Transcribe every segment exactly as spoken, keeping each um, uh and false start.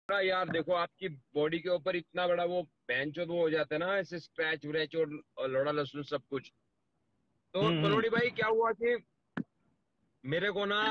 ना यार देखो, आपकी बॉडी के ऊपर इतना बड़ा वो बेंच वो हो जाता है ना, ऐसे स्क्रैच व्रैच और, और लोड़ा लहसुन सब कुछ। तो हम्म हम्म। पनोड़ी भाई क्या हुआ कि मेरे को ना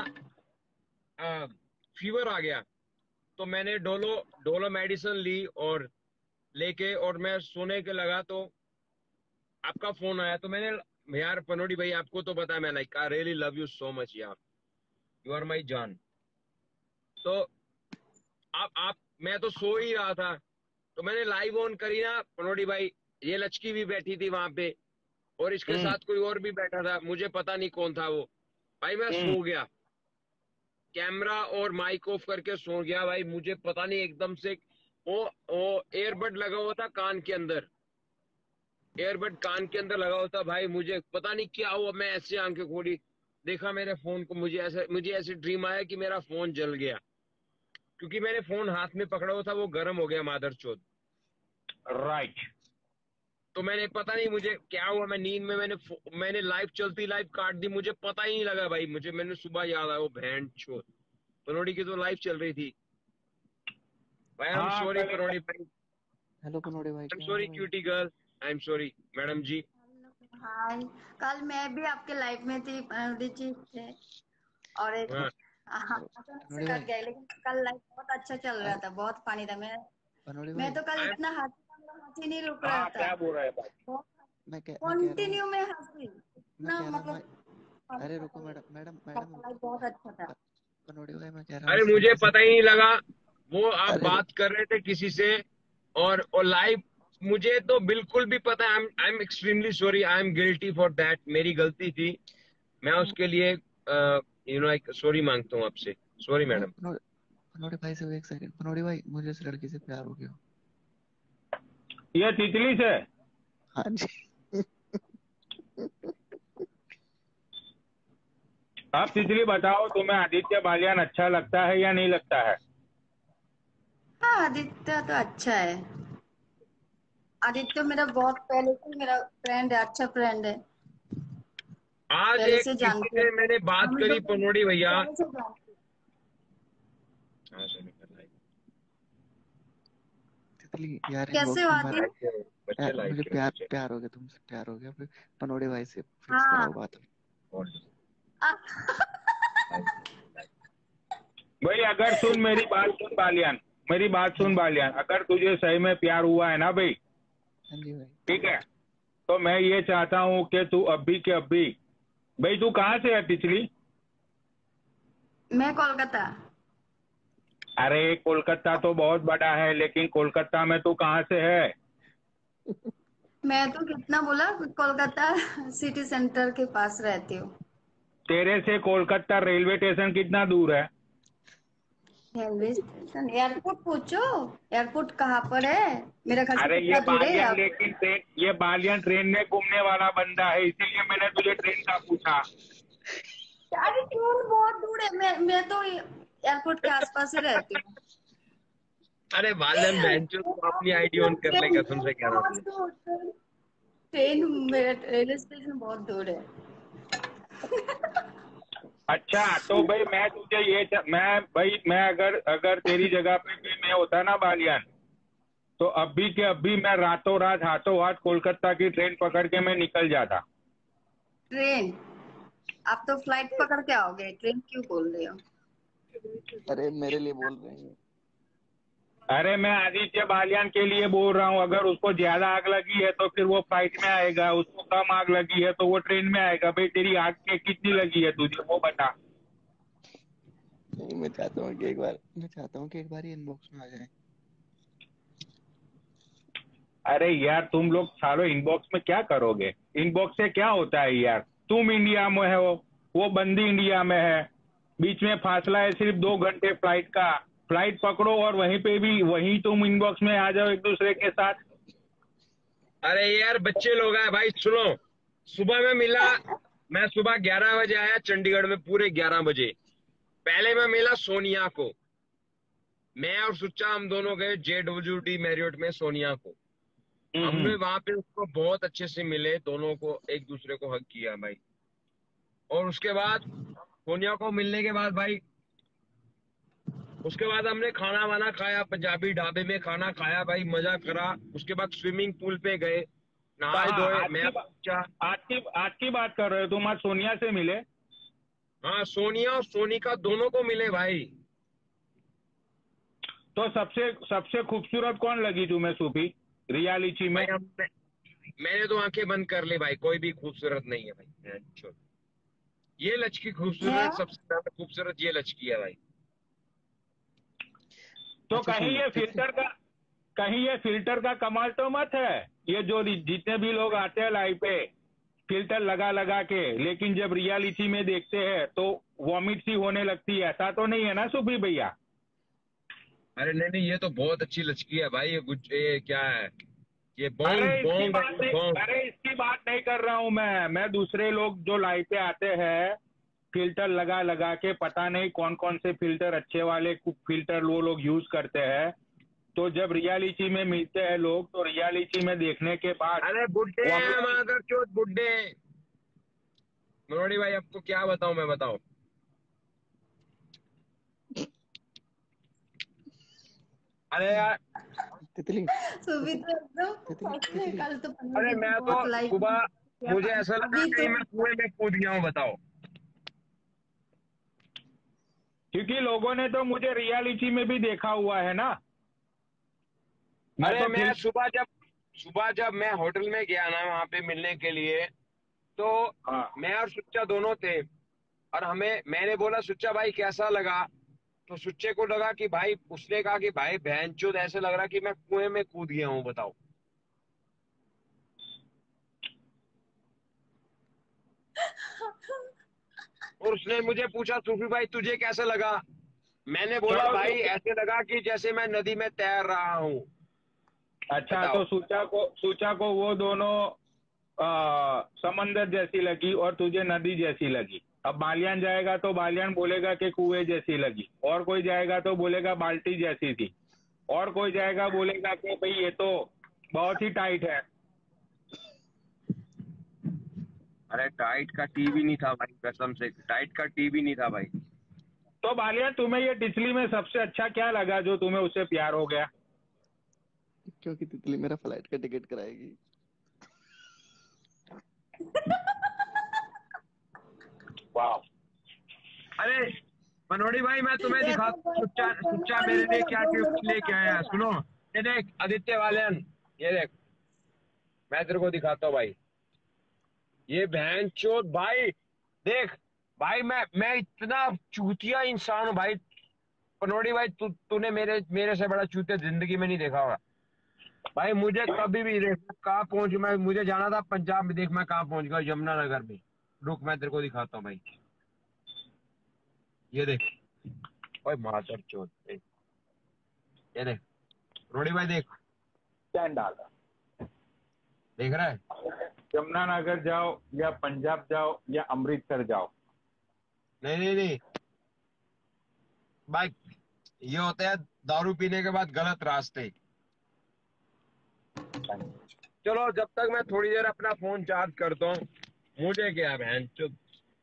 फीवर आ गया। तो मैंने डोलो डोलो मेडिसिन ली और लेके और मैं सोने के लगा तो आपका फोन आया। तो मैंने, यार पनोड़ी भाई आपको तो पता है, मैं like I really love you so much यार, यू आर माई जान। तो आप आप मैं तो सो ही रहा था, तो मैंने लाइव ऑन करी ना पनोड़ी भाई। ये लचकी भी बैठी थी वहां पे और इसके हम्म साथ कोई और भी बैठा था, मुझे पता नहीं कौन था वो। भाई मैं हम्म। सो गया, कैमरा और माइक ऑफ करके सो गया भाई। मुझे पता नहीं एकदम से वो वो एयरबड लगा हुआ था कान के अंदर, एयरबड कान के अंदर लगा हुआ था भाई। मुझे पता नहीं क्या हुआ, मैं ऐसे आंखें खोली, देखा मेरे फोन को, मुझे ऐसे मुझे ऐसे ड्रीम आया कि मेरा फोन जल गया, क्योंकि मैंने फोन हाथ में पकड़ा हुआ था, वो गर्म हो गया मादरचोद। राइट। तो मैंने पता नहीं मुझे क्या हुआ, मैं नींद में मैंने फो- मैंने लाइव चलती लाइव काट दी, मुझे पता ही नहीं लगा भाई। मुझे मैंने सुबह याद आया वो बहन छोड़, पनोड़ी की तो लाइव चल रही थी। भाई आई एम हाँ सॉरी कल एक। पनोड़ी भाई, आई हेलो पनोड़े भाई, एम क्या हाल सॉरी है भाई? Cutie girl, I am sorry madam जी। हाय। कल मैं भी आपके लाइफ में थी, अनुदी जी थे। और एक पनो हाँ हाँ, अचानक से पनोड़े कट भाई। गया, लेकिन कल लाइफ बहुत अच्छा चल रहा अरे था, बहुत फनी था। मैं पनोड़े मैं भाई, तो कल आई एम इतना हंसी हंसी नहीं रुक रहा हाँ था। क्या बोल रहा है बात। बहुत मैं कह मैं कह रहा हूँ कंटिन्यू में हंसी, मैं इतना कह रहा हूँ भाई। मतलब फनी अरे था रुको कल। मैडम मैडम कल मैडम का लाइफ रुको। बहुत अच्छा था। प- पनोड़े भाई, मैं कह रहा हूँ अरे इस मुझे लड़की से। पता ही नहीं लगा, वो आप अरे रुक। बात कर रहे थे किसी से, और और लाइव मुझे तो बिल्कुल भी पता है। I am extremely sorry, I am guilty for that, मेरी गलती थी। मैं उसके लिए यू नो एक सॉरी मांगता हूँ आपसे, सॉरी भाई मैडम। पनोड़े पनोड़े भाई से एक सेकंड। पनोड़े भाई, मुझे इस लड़की से प्यार हो गया। ये तितली से। हाँ जी। आप तितली बताओ, तुम्हें आदित्य बालियान अच्छा लगता है या नहीं लगता है? हाँ, आदित्य तो अच्छा है। आदित्य मेरा बहुत पहले से मेरा फ्रेंड है, अच्छा फ्रेंड है। आज पहले एक से किसी जानते हैं। से मैंने बात हम करी लोग पनोड़ी भैया। पहले से जानते हैं। हाँ, sorry, कर रहा है। तितली यार, कैसे इनबॉक्स में बात मत। है? लाइक बच्चे यार लाइक मुझे के प्यार बच्चे। प्यार हो गया, तुमसे प्यार हो गया फिर। पनोड़े भाई से फिक्स हाँ। कराओ बात। और भाई अगर सुन मेरी बात सुन बालियान, मेरी बात हाँ सुन जी। बालियान, अगर तुझे सही में प्यार हुआ है ना भाई, हाँ जी भाई। ठीक है, तो मैं ये चाहता हूँ कि तू अभी के अभी। भाई तू कहाँ से है तितली? मैं कोलकाता। अरे कोलकाता तो बहुत बड़ा है, लेकिन कोलकाता में तू कहाँ से है? मैं तो कितना बोला, कोलकाता सिटी सेंटर के पास रहती हूँ। तेरे से कोलकाता रेलवे स्टेशन कितना दूर है? रेलवे स्टेशन, एयरपोर्ट पूछो। एयरपोर्ट कहाँ पर है? मेरे घर से अरे ये कितना दूर है बालियान, आप? लेकिन ट्रेन, ये बालियान ट्रेन में घूमने वाला बंदा है, इसीलिए मैंने तुझे ट्रेन का पूछा। अरे क्यों, बहुत दूर है। मैं मैं तो एयरपोर्ट के आसपास ही रहती हूँ। अरे बालन बहन चो, तू अपनी आईडी ऑन कर ले, ट्रेन कसम से कह रहा हूँ बहुत तुझे। दूर, ट्रेन मेरा रेलवे स्टेशन बहुत दूर है। अच्छा तो भाई मैं तुझे ये च- मैं भाई मैं अगर अगर तेरी जगह पे भी मैं होता ना बालियान, तो अभी के अभी मैं रातों रात हाथों हाथ कोलकाता की ट्रेन पकड़ के मैं निकल जाता। ट्रेन? आप तो फ्लाइट पकड़ के आओगे, ट्रेन क्यों बोल रहे हो? अरे मेरे लिए बोल रहे हैं। अरे मैं आदित्य बालियान के लिए बोल रहा हूँ, अगर उसको ज्यादा आग लगी है तो फिर वो फ्लाइट में आएगा, उसको कम आग लगी है तो वो ट्रेन में आएगा। भाई तेरी आग के कितनी लगी है तुझे वो बता। नहीं, मैं चाहता हूँ कि एक बार मैं चाहता हूँ कि एक बार ही इनबॉक्स में आ जाए। अरे यार तुम लोग सालों इनबॉक्स में क्या करोगे? इनबॉक्स से क्या होता है यार? तुम इंडिया में हो, वो बंदी इंडिया में है, बीच में फासला है सिर्फ दो घंटे फ्लाइट का। फ्लाइट पकड़ो और वहीं पे भी वहीं तुम इनबॉक्स में आ जाओ एक दूसरे के साथ। अरे यार बच्चे लोग हैं भाई, सुनो। सुबह में मिला, मैं सुबह ग्यारह बजे आया चंडीगढ़ में, पूरे ग्यारह बजे। पहले मैं मिला सोनिया को, मैं और सुच्चा हम दोनों गए जे डब्ल्यू डी मैरियट में सोनिया को। हम्म हमने हम्म। वहां पे उसको बहुत अच्छे से मिले, दोनों को एक दूसरे को हक किया भाई। और उसके बाद सोनिया को मिलने के बाद भाई उसके बाद हमने खाना वाना खाया, पंजाबी ढाबे में खाना खाया भाई, मजा करा। उसके बाद स्विमिंग पूल पे गए, नहाए कहाँ धोए। आज मैं की बा- पूछा, आज की आज की बात कर रहे हो तुम? आज सोनिया से मिले? हाँ सोनिया और सोनिका दोनों को मिले भाई। तो सबसे सबसे खूबसूरत कौन लगी तुम्हें सूफी रिया लीची में? भाई हम मैंने तो आंखें बंद कर ली भाई, कोई भी खूबसूरत नहीं है भाई। छोड़, ये लचकी है। खूबसूरत, सबसे ज्यादा खूबसूरत ये लचकी है भाई। तो अच्छा कहीं सुनो ये तितली। फिल्टर का कहीं ये फिल्टर का कमाल तो मत है? ये जो जितने भी लोग आते हैं लाइव पे फिल्टर लगा लगा के, लेकिन जब रियलिटी में देखते हैं तो वॉमिट सी होने लगती है, ऐसा तो नहीं है ना सुबी भैया? अरे नहीं नहीं, ये तो बहुत अच्छी लचकी है भाई। ये गुज ये क्या है, ये अरे बोंग इसकी बोंग है, बात ये नहीं बोंग। अरे इसकी बात नहीं कर रहा हूं मैं मैं दूसरे लोग जो लाइव पे आते हैं फिल्टर लगा लगा के, पता नहीं कौन कौन से फिल्टर अच्छे वाले फिल्टर वो लोग यूज करते हैं, तो जब रियलिटी में मिलते हैं लोग तो रियलिटी में देखने के बाद अरे बुड्ढे हैं वॉमिट। मगर चोट, बुड्ढे हैं। मनोड़ी भाई आपको क्या बताऊं मैं, बताओ। अरे यार, तितली सुबह तो एकदम तितली सच में तितली कल तो अरे पनोटी मैं तो बहुत लाइक सुबह, किया मुझे पानी। ऐसा लगा अभी कहीं तो मैं कुएं में कूद गया हूँ, बताओ। क्योंकि लोगों ने तो मुझे रियलिटी में भी देखा हुआ है ना। मैं अरे तो मैं फिर सुबह जब सुबह जब मैं होटल में गया ना वहां पे मिलने के लिए, तो हाँ। मैं और सुच्चा दोनों थे। और हमें मैंने बोला सुच्चा भाई कैसा लगा, तो सुच्चे को लगा कि भाई, उसने कहा कि भाई बहनचोद ऐसे लग रहा कि मैं कुएं में कूद गया हूँ, बताओ। और उसने मुझे पूछा सूफी भाई तुझे कैसा लगा, मैंने बोला चलो भाई तो ऐसे लगा कि जैसे मैं नदी में तैर रहा हूँ, अच्छा, बताओ। तो सूचा को सूचा को वो दोनों आ, समंदर जैसी लगी और तुझे नदी जैसी लगी। अब बालियान जाएगा तो बालियान बोलेगा कि कुएं जैसी लगी, और कोई जाएगा तो बोलेगा बाल्टी जैसी थी, और कोई जाएगा बोलेगा कि भाई ये तो बहुत ही टाइट है। अरे टाइट का टीवी नहीं था भाई, कसम से टाइट का टीवी नहीं था भाई। तो बालियान तुम्हें ये टिचली में सबसे अच्छा क्या लगा जो तुम्हें उससे प्यार हो गया? क्योंकि तितली मेरा फ्लाइट का टिकट कराएगी। वाह। अरे मनोड़ी भाई मैं तुम्हें दिखा, ऐसा सुच्चा बॉयफ्रेंड करना सुच्चा और मेरे लिए मेरा क्या दो मेरे गिफ्ट को लेके आया है, काटेगा। सुनो। ये देख आदित्य वालन, ये देख, मैं तेरे को दिखाता हूँ भाई। ये बहन चोद भाई, देख भाई, मैं मैं इतना चूतिया इंसान हूँ भाई। पनोड़ी भाई तू तूने मेरे मेरे से बड़ा चूतिया जिंदगी में नहीं देखा होगा भाई। मुझे कभी भी देख, कहाँ पहुंच मैं, मुझे जाना था पंजाब में, देख मैं कहाँ पहुंच गया, यमुनानगर में। रुक मैं तेरे को दिखाता हूँ भाई, ये देख। ओए मादर चोद, ये देख रोड़ी भाई, देख स्टैंड डाला। देख रहा है। यमुनानगर जाओ या पंजाब जाओ या अमृतसर जाओ, नहीं नहीं नहीं भाई, ये होता है दारू पीने के बाद गलत रास्ते। चलो जब तक मैं थोड़ी देर अपना फोन चार्ज करता हूँ, मुझे क्या बहन चुप,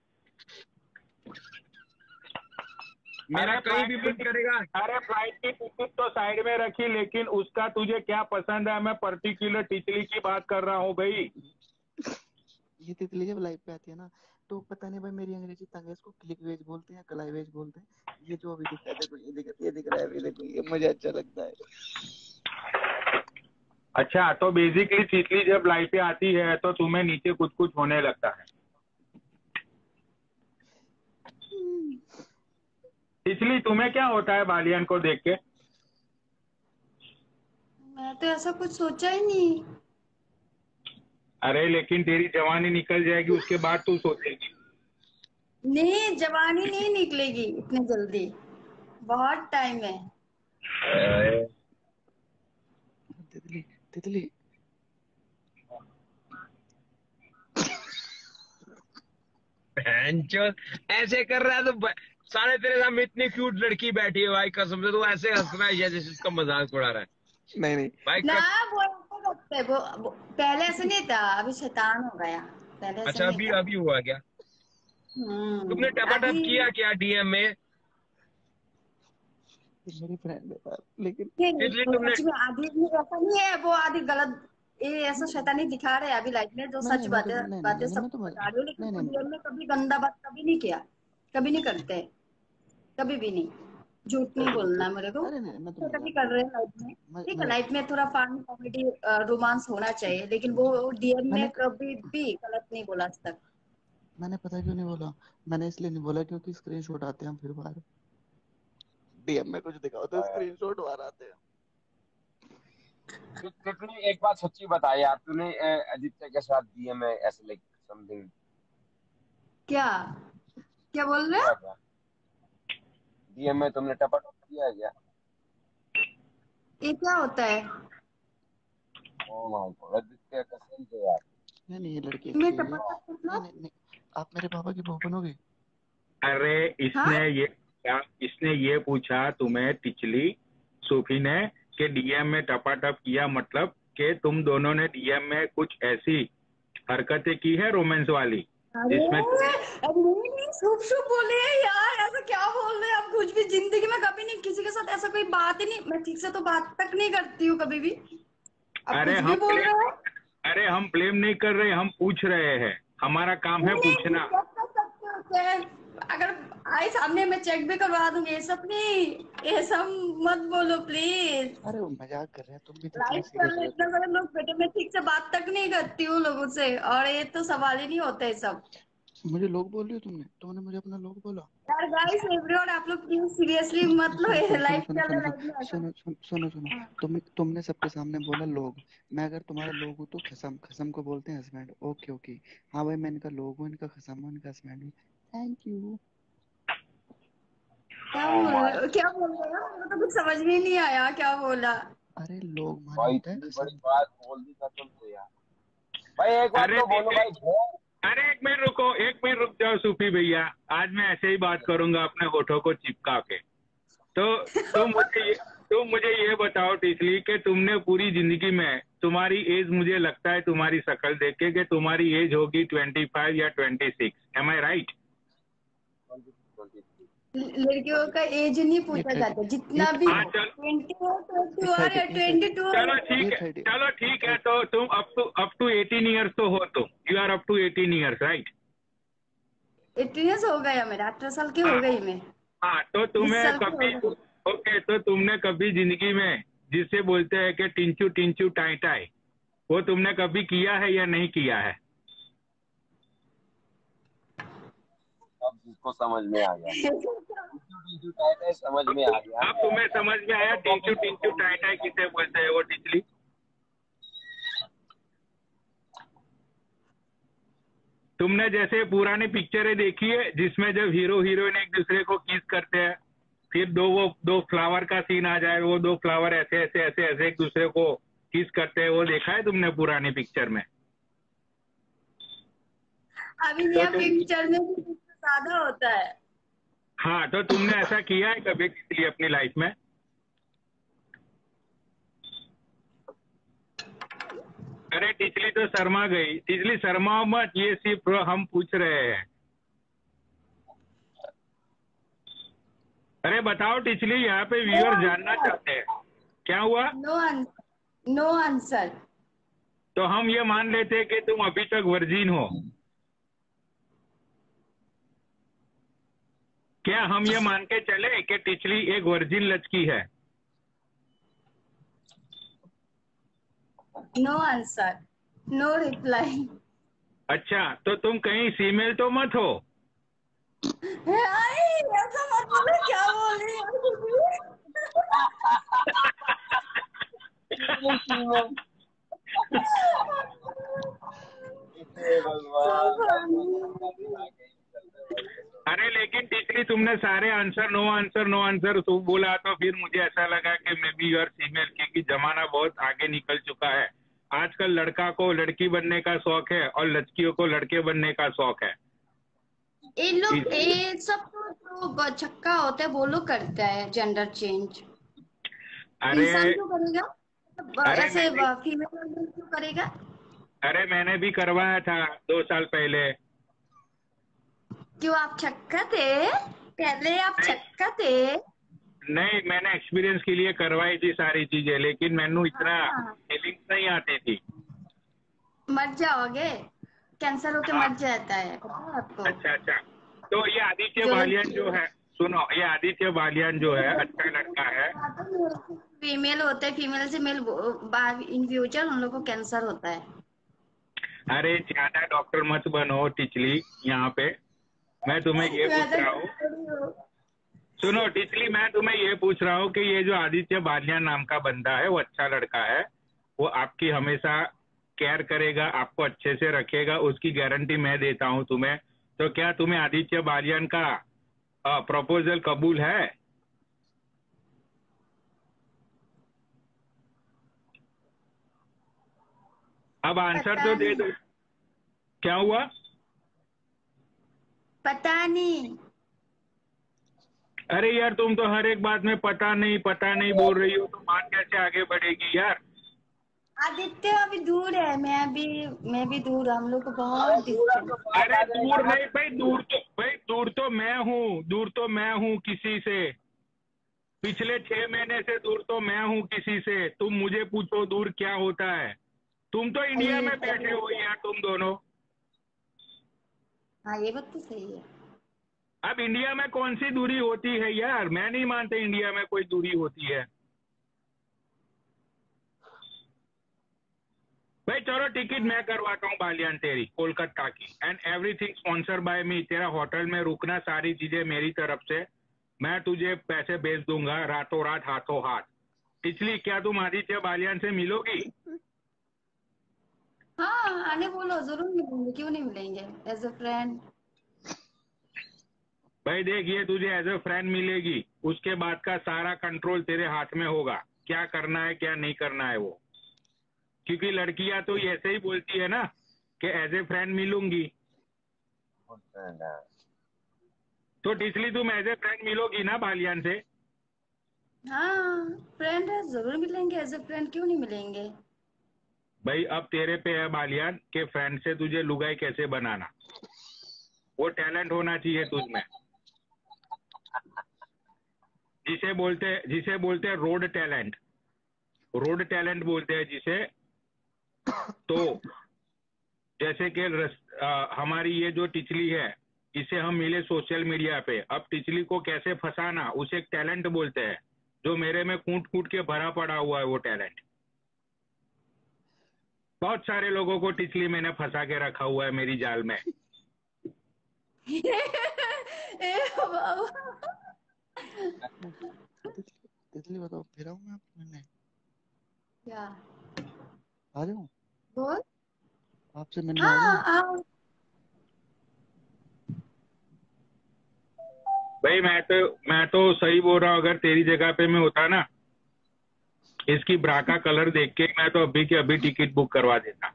मेरा अरे कहीं भी फ्लाइट मन की करेगा। अरे फ्लाइट की टिकट तो साइड में रखी, लेकिन उसका तुझे क्या पसंद है? मैं पर्टिकुलर टिचली की बात कर रहा हूँ भाई। ये तितली जब लाइव पे आती है ना, तो पता नहीं भाई मेरी अंग्रेजी तंग है, इसको क्लिक वेज बोलते हैं या कलाई वेज बोलते हैं। ये जो अभी दिख रहा है, देखो ये दिख ये दिख रहा है, अभी देखो ये मुझे अच्छा लगता है। अच्छा, तो बेसिकली तितली जब लाइफ पे आती है तो तुम्हें नीचे कुछ कुछ होने लगता है। तितली तुम्हें क्या होता है बालियन को देख के? मैं तो ऐसा कुछ सोचा ही नहीं। अरे लेकिन तेरी जवानी निकल जाएगी उसके बाद तू सोचेगी। नहीं, जवानी नहीं निकलेगी इतनी जल्दी, बहुत टाइम है। तितली तितली बहनचोद, ऐसे कर रहा है तो ब- साले तेरे सामने इतनी क्यूट लड़की बैठी है भाई, कसम से तू ऐसे हंस रहा है जैसे इसका मजाक उड़ा रहा है नहीं नहीं भाई ना, कस... वो ऐसा करते हैं, वो, वो पहले ऐसे नहीं था, अभी शैतान हो गया। पहले ऐसा अच्छा नहीं अभी था। अभी हुआ क्या? तुमने हम्म टपाटप अभी किया क्या डीएम में? मेरी फ्रेंड है यार, लेकिन नहीं तितली नहीं, तुमने सच में आदि भी ऐसा नहीं है, वो आदि गलत, ये ऐसा शैतानी दिखा रहे हैं अभी लाइफ में, जो नहीं सच नहीं मैं तो बातें नहीं नहीं बातें नहीं मैं तो सबको बता रही हूँ, लेकिन नहीं वो नहीं डीएम में कभी गंदा बात कभी नहीं किया, कभी नहीं करते, कभी भी नहीं, झूठ नहीं बोलना है मेरे को। अरे नहीं मैं तो तो कभी मजाक कर कर रहे रहा हैं लाइफ में, हूँ। मैं ठीक है, मैं लाइफ में थोड़ा फन कॉमेडी रोमांस होना चाहिए, लेकिन वो डीएम मैंने में कभी भी गलत नहीं बोला आज तक। मैंने पता क्यों नहीं बोला? मैंने इसलिए नहीं बोला क्योंकि स्क्रीनशॉट आते हैं फिर बाहर, डीएम में कुछ दिखाओ तो स्क्रीनशॉट बाहर आते हैं। तितली एक बात सच्ची बता यार, तूने अ, आदित्य के साथ दिए में ऐसे लाइक समथिंग क्या क्या बोल रहे किया हैं? क्या? डीएम में तुमने टपा टप किया है क्या? ये क्या होता है? ओ माय गॉड आदित्य, कसम से यार। नहीं नहीं ये लड़की मैं अच्छी है ये। टपक नहीं मतलब? नहीं नहीं, आप मेरे पापा की बहू बनोगे? अरे हाँ, इसने ये क्या इसने ये पूछा तुम्हें टिचली सूफी ने कि डीएम में टपाटप किया, मतलब कि तुम दोनों ने डीएम में कुछ ऐसी हरकतें की है रोमांस वाली अरे जिसमें तुम अरे नहीं नहीं, शुभ शुभ बोले हैं यार, ऐसा क्या बोल रहे हैं आप? कुछ भी जिंदगी में कभी नहीं, किसी के साथ ऐसा कोई बात ही नहीं, मैं ठीक से तो बात तक नहीं करती हूँ कभी भी, आप अरे कुछ भी हम बोल रहे हो। ब्लेम अरे हम ब्लेम नहीं कर रहे, हम पूछ रहे हैं, हमारा काम है नहीं नहीं, पूछना। चेक कर सकते हो चेक, अगर आए सामने मैं चेक भी करवा दूंगी, ये सब नहीं, ये सब मत बोलो प्लीज। अरे वो मजाक कर रहे हैं, तुम भी तो इतना लाइफ सीरियस हो में जाते इतने हो। सारे लोग बेटे, मैं ठीक से बात तक नहीं करती हूँ लोगों से, और ये तो सवाल ही नहीं होता है सब। मुझे लोग बोल रही हो तुमने तुमने मुझे अपना लोग बोला। यार गाइस एवरीवन, आप लोग प्लीज सीरियसली मत लो, सुनो ये सुनो सुनो लाइफ सुनो चल रहा सुनो है, लाइफ में सुनो ऐसा। सुनो सुनो सुनो सुनो तुम तुमने सबके सामने बोला लोग। मैं अगर तुम्हारा लोग हूँ तो खसम खसम को बोलते हैं हस्बैंड। Okay okay. हाँ भाई मैं इनका लोग हूँ, इनका खसम हूँ, इनका हस्बैंड हूँ। Thank you. क्या ओ बोल माय रहे हो, क्या बोल रहे हो? मेरे को तो कुछ समझ में ही नहीं आया क्या बोला। अरे लोग माने भाई, होता है इतनी बड़ी खसम। बात बोल दी कसम से यार। भाई एक बात अरे तो बोलो टिचली भाई, घर अरे एक मिनट रुको, एक मिनट रुक जाओ सूफी भैया, आज मैं ऐसे ही बात करूंगा अपने होठों को चिपका के। तो तुम मुझे ये तुम मुझे ये बताओ टिचली कि तुमने पूरी जिंदगी में, तुम्हारी एज मुझे लगता है तुम्हारी शक्ल देख के कि तुम्हारी एज होगी ट्वेंटी फाइव या twenty six, am I right? लड़कियों का एज नहीं ये पूछा थर्टी जाता, ये जितना भी हाँ हो, चल ट्वेंटी हो, ट्वेंटी ये वन थर्टी या ये ट्वेंटी थर्टी टू चलो हो। ये ठीक है, थर्टी चलो ये ठीक है, थर्टी तो तुम up to up to eighteen years तो हो, तुम you are up to eighteen years right? Eighteen years हो गया मेरा, अठारह साल की हो हाँ गई मैं, हाँ, तो बीस तुम्हें साल की हो कभी, गई। ओके, तो तुमने कभी जिंदगी में जिसे बोलते हैं कि टिंचू टिंचू टाई टाई, वो तुमने कभी किया है या नहीं किया है? अब जिसको समझ में आ गया, टीचू टीचू टाइट है, समझ में आ गया। अब तुम्हें समझ में आया टिंचू टिंचू टाई टाई किसे बोलते हैं वो टिचली? तुमने जैसे पुरानी पिक्चरें देखी है जिसमें जब हीरो हीरोइन एक दूसरे को किस करते हैं, फिर दो वो दो फ्लावर का सीन आ जाए, वो दो फ्लावर ऐसे ऐसे ऐसे ऐसे एक दूसरे को किस करते हैं, वो देखा है तुमने पुरानी पिक्चर में? अभी तो नया तुम पिक्चर में भी कुछ ज्यादा होता है। हाँ, तो तुमने ऐसा किया है कभी किसी लिए अपनी लाइफ में? अरे टिचली तो शर्मा गई, टिचली शर्मा मत, ये सिर्फ हम पूछ रहे हैं। अरे बताओ टिचली, यहाँ पे नो व्यूअर जानना आंसर, चाहते हैं क्या हुआ। No answer, no answer. तो हम ये मान लेते हैं कि तुम अभी तक वर्जिन हो, क्या हम ये मान के चले कि टिचली एक वर्जिन लड़की है? No answer, no reply. अच्छा, तो तुम कहीं फीमेल तो मत हो? ऐसा मत बोलो, क्या बोल रही हो? भगवान भाई, अरे लेकिन टिचली तुमने सारे answer no answer no answer तो बोला, तो फिर मुझे ऐसा लगा कि मे बी यूर फीमेल, क्योंकि जमाना बहुत आगे निकल चुका है। आजकल लड़का को लड़की बनने का शौक है और लड़कियों को लड़के बनने का शौक है। ये लोग, इस- ये सब तो जो छक्का होता है वो लोग करता है जेंडर चेंज, अरे इंसान क्यों करेगा? मतलब अरे ऐसे मैंने फीमेल क्यों करेगा? अरे मैंने भी करवाया था दो साल पहले। क्यों, आप छक्का थे? पहले आप छक्का थे? नहीं, मैंने एक्सपीरियंस के लिए करवाई थी सारी चीजें, लेकिन मैंने इतना हाँ फीलिंग्स नहीं आती थी। मर जाओगे, कैंसर होके हाँ, मर जाता है, पता है आपको? अच्छा अच्छा। तो ये आदित्य जरूर। बालियान जो है, सुनो, ये आदित्य बालियान जो है अच्छा लड़का है। फीमेल होते हैं, फीमेल से मेल इन फ्यूचर उन लोग को कैंसर होता है। अरे ज्यादा डॉक्टर मत बनो टिचली यहाँ पे। मैं तुम्हें ये मैं पूछ तो रहा हूँ, सुनो टिचली, मैं तुम्हें ये पूछ रहा हूँ कि ये जो आदित्य बालियान नाम का बंदा है वो अच्छा लड़का है, वो आपकी हमेशा केयर करेगा, आपको अच्छे से रखेगा, उसकी गारंटी मैं देता हूँ तुम्हें। तो क्या तुम्हें आदित्य बालियान का प्रपोजल कबूल है? अब आंसर पता तो दे नहीं, दो। क्या हुआ? पता नहीं। अरे यार, तुम तो हर एक बात में पता नहीं पता नहीं बोल रही हो, तो बात कैसे आगे बढ़ेगी यार? आदित्य अभी दूर है, मैं भी मैं भी दूर, हम लोग को बहुत डिस्टेंस। अरे दूर नहीं भाई, दूर तो भाई दूर तो मैं हूँ, दूर तो मैं हूँ किसी से। पिछले छह महीने से दूर तो मैं हूँ किसी से। तुम मुझे पूछो दूर क्या होता है? तुम तो इंडिया अरे में बैठे हो यार, तुम दोनों। हाँ, ये बात तो सही है। अब इंडिया में कौन सी दूरी होती है यार? मैं नहीं मानता इंडिया में कोई दूरी होती है। भाई चलो, टिकट मैं करवाता हूँ बालियान तेरी कोलकाता की, and everything sponsor by me. तेरा होटल में रुकना, सारी चीजें मेरी तरफ से। मैं तुझे पैसे भेज दूंगा रातों रात, हाथों हाथ। इसलिए क्या तुम आदित्य बालियान से मिलोगी? हाँ, आने बोलो, जरूर मिलेंगे, क्यों नहीं मिलेंगे, एज अ फ्रेंड। भाई देख, ये तुझे एज ए फ्रेंड मिलेगी, उसके बाद का सारा कंट्रोल तेरे हाथ में होगा, क्या करना है क्या नहीं करना है वो। क्योंकि लड़कियां तो ऐसे ही बोलती है ना कि एज ए फ्रेंड मिलूंगी, तो इसलिए तुम एज ए फ्रेंड मिलोगी ना बालियान से? हाँ, फ्रेंड है, जरूर मिलेंगे, एज अ फ्रेंड क्यों नहीं मिलेंगे। भाई अब तेरे पे है बालियान के फ्रेंड से तुझे लुगाई कैसे बनाना, वो टैलेंट होना चाहिए तुझमें। जिसे बोलते जिसे बोलते हैं रोड टैलेंट, रोड टैलेंट बोलते हैं जिसे। तो जैसे कि रस- आ, हमारी ये जो टिचली है, इसे हम मिले सोशल मीडिया पे। अब टिचली को कैसे फंसाना, उसे एक टैलेंट बोलते हैं, जो मेरे में कूट कूट के भरा पड़ा हुआ है वो टैलेंट। बहुत सारे लोगों को टिचली मैंने फंसा के रखा हुआ है मेरी जाल में। ए बाबा। तितली तितली बताओ, फिर आऊँ मैं आपको मिलने? क्या? आ जाऊँ बोल। आपसे मिलने, आ हाँ जाऊँ? आओ। भाई मैं तो मैं तो सही बोल रहा हूँ, अगर तेरी जगह पे मैं होता ना, इसकी ब्रा का कलर देख के मैं तो अभी के अभी टिकट बुक करवा देता।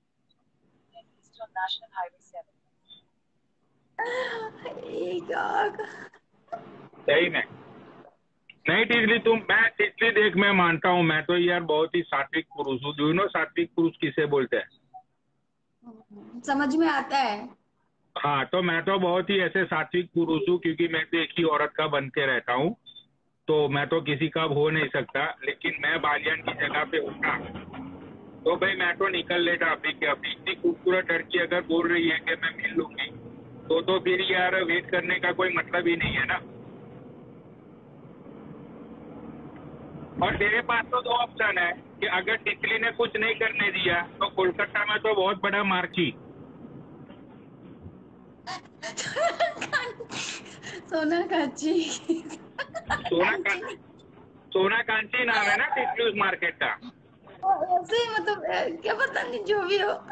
ए God। सही में। नहीं टिचली, तुम मैं टिचली देख, मैं मानता हूँ, मैं तो यार बहुत ही सात्विक पुरुष हूँ। यू नो सात्विक पुरुष किसे बोलते हैं? समझ में आता है। हाँ, तो मैं तो बहुत ही ऐसे सात्विक पुरुष हूँ, क्योंकि मैं तो एक ही औरत का बन के रहता हूँ, तो मैं तो किसी का हो नहीं सकता। लेकिन मैं बालियान की जगह पे होता तो भाई मैं तो निकल लेता अभी के अभी। इतनी खूबसूरत लड़की अगर बोल रही है कि मैं मिल लूंगी, तो तो फिर यार वेट करने का कोई मतलब ही नहीं है ना। और तेरे पास तो दो ऑप्शन है कि अगर टिकली ने कुछ नहीं करने दिया तो कोलकाता में तो बहुत बड़ा मार्की सोना काची। सोना का सोना कांची नाम है ना टिकली उस मार्केट का। ऐसे ही मतलब अ, क्या पता नहीं, जो भी हो।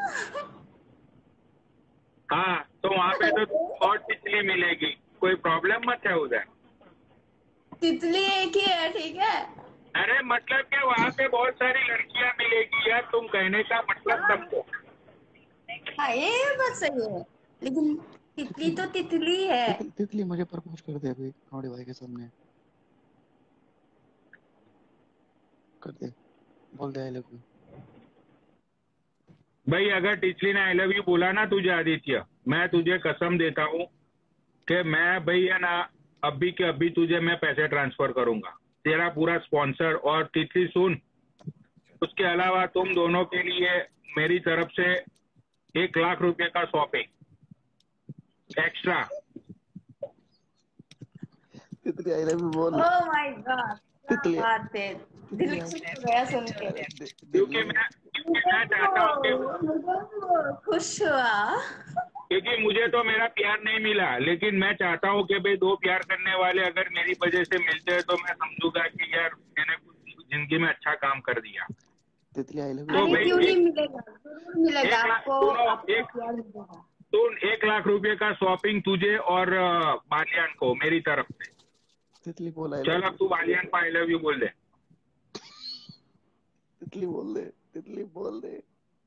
हाँ, तो वहाँ पे तो और टिचली मिलेगी, कोई प्रॉब्लम मत है उधर। तितली एक ही है, ठीक है। अरे मतलब क्या, वहाँ पे बहुत सारी लड़कियां मिलेगी यार, तुम कहने का मतलब हाँ सबको। हाँ, ये बात सही है, लेकिन तितली तितली तो तितली है। तितली तितली मुझे प्रपोज कर दे अभी कॉमेडी भाई के सामने, कर दे, बोल दे आई लव यू। भाई अगर टिचली ने आई लव यू बोला ना तुझे आदित्य, मैं तुझे कसम देता हूँ कि मैं भाई है ना, अभी के अभी तुझे मैं पैसे ट्रांसफर करूंगा, तेरा पूरा स्पॉन्सर। और तितली सुन, उसके अलावा तुम दोनों के लिए मेरी तरफ से एक लाख रुपए का शॉपिंग एक्स्ट्रा। तितली आई लव यू बोल। ओह माय गॉड, क्या तितली बात है, दिल तितली खुश हो गया सुन के। अरे दि- क्योंकि दिल्ली मैं क्योंकि मैं चाहता हूँ कि मुझे खुश हुआ। क्योंकि मुझे तो मेरा प्यार नहीं मिला, लेकिन मैं चाहता हूँ कि भाई दो प्यार करने वाले अगर मेरी वजह से मिलते हैं तो मैं समझूंगा कि यार मैंने कुछ जिंदगी में अच्छा काम कर दिया। तितली आई लव तो यू अरे भाई क्यों नहीं एक मिलेगा, जरूर मिलेगा एक लाख आपको, सुनो, आपको एक प्यार मिलेगा। सुन एक लाख रुपए का शॉपिंग तुझे और अ, बालियान को मेरी तरफ से। तितली बोल आई चल लव अब यू। तू बालियान को आई लव यू बोल दे। तितली बोल दे, तितली बोल दे।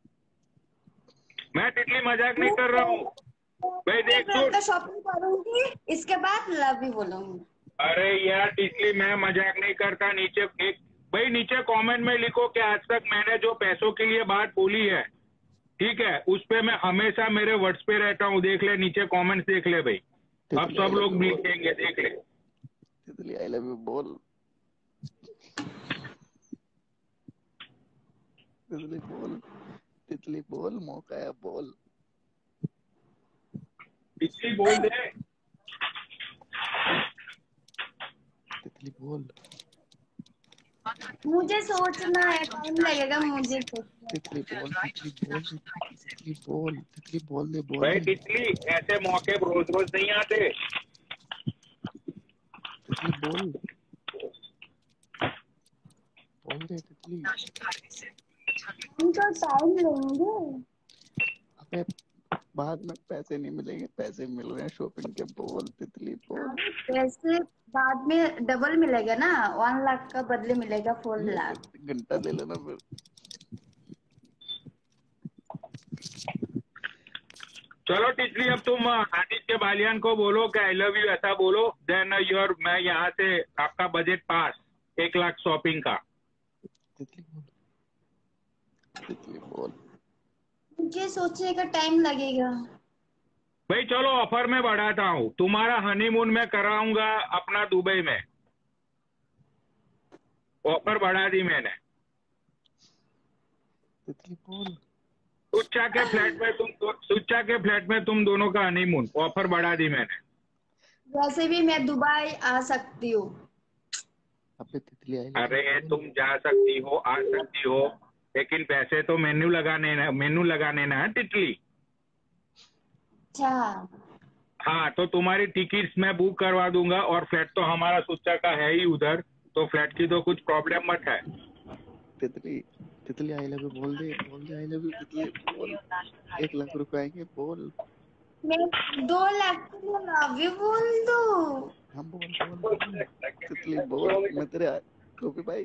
मैं तितली मजाक नहीं कर रहा हूँ भाई, देख मैं सुन। तो शॉपिंग करूंगी, इसके बाद लव यू बोलूंगी। अरे यार तितली, मैं मजाक नहीं करता। नीचे एक भाई नीचे कमेंट में लिखो कि आज तक मैंने जो पैसों के लिए बात बोली है, ठीक है, उस पे मैं हमेशा मेरे वर्ड्स पे रहता हूँ। देख ले नीचे कमेंट्स, देख ले भाई। अब तितली आई सब लव लोग यू बोल। लिखेंगे, देख ले। तितली आई लव यू बोल। तितली बोल, तितली बोल, मौका है बोल। तितली बोल दे। तितली बोल, मुझे सोचना है, टाइम लगेगा मुझे सोचने तितली में। बोल, तितली बोल, तितली बोल, तितली बोल दे, बोल भाई दे। तितली, ऐसे मौके रोज रोज नहीं आते। तितली बोल, बोल दे तितली। हम तो टाइम लेंगे। अबे बाद में पैसे नहीं मिलेंगे, पैसे मिल रहे हैं शॉपिंग के। बोल तितली बोल। अरे पैसे बाद में डबल मिलेगा ना, वन लाख का बदले मिलेगा फोर लाख। घंटा ले लेना फिर। चलो तितली, अब तुम आदित्य बालियान को बोलो कि आई लव यू, ऐसा बोलो। देन योर मैं यहाँ से आपका बजट पास, एक लाख शॉपिंग का। तितली बोल, तितली बोल। मुझे सोचने का टाइम लगेगा। भाई चलो ऑफर में बढ़ाता हूँ, तुम्हारा हनीमून मैं कराऊंगा अपना दुबई में। ऑफर बढ़ा दी मैंने। तितली बोल, सुच्चा के फ्लैट में तुम सुच्चा के फ्लैट में तुम दोनों का हनीमून ऑफर बढ़ा दी मैंने। वैसे भी मैं दुबई आ सकती हूँ। अबे तितली आई लव यू अरे बोल। तुम जा सकती हो, आ सकती हो, लेकिन पैसे तो मेनू लगाने ना मेनू लगाने ना है तितली। अच्छा, हाँ, तो तुम्हारी टिकट्स मैं बुक करवा दूंगा, और फ्लैट तो हमारा सुच्चा का है ही उधर, तो फ्लैट की तो कुछ प्रॉब्लम मत है। तितली, तितली आई लव यू बोल दे, बोल दे आई लव यू तितली बोल। एक लाख रुपए आएंगे बोल। मैं दो लाख के लिए लव यू बोल दूँ। हम बोल बोल बोल तितली बोल। मैं तेरे टोपी भाई।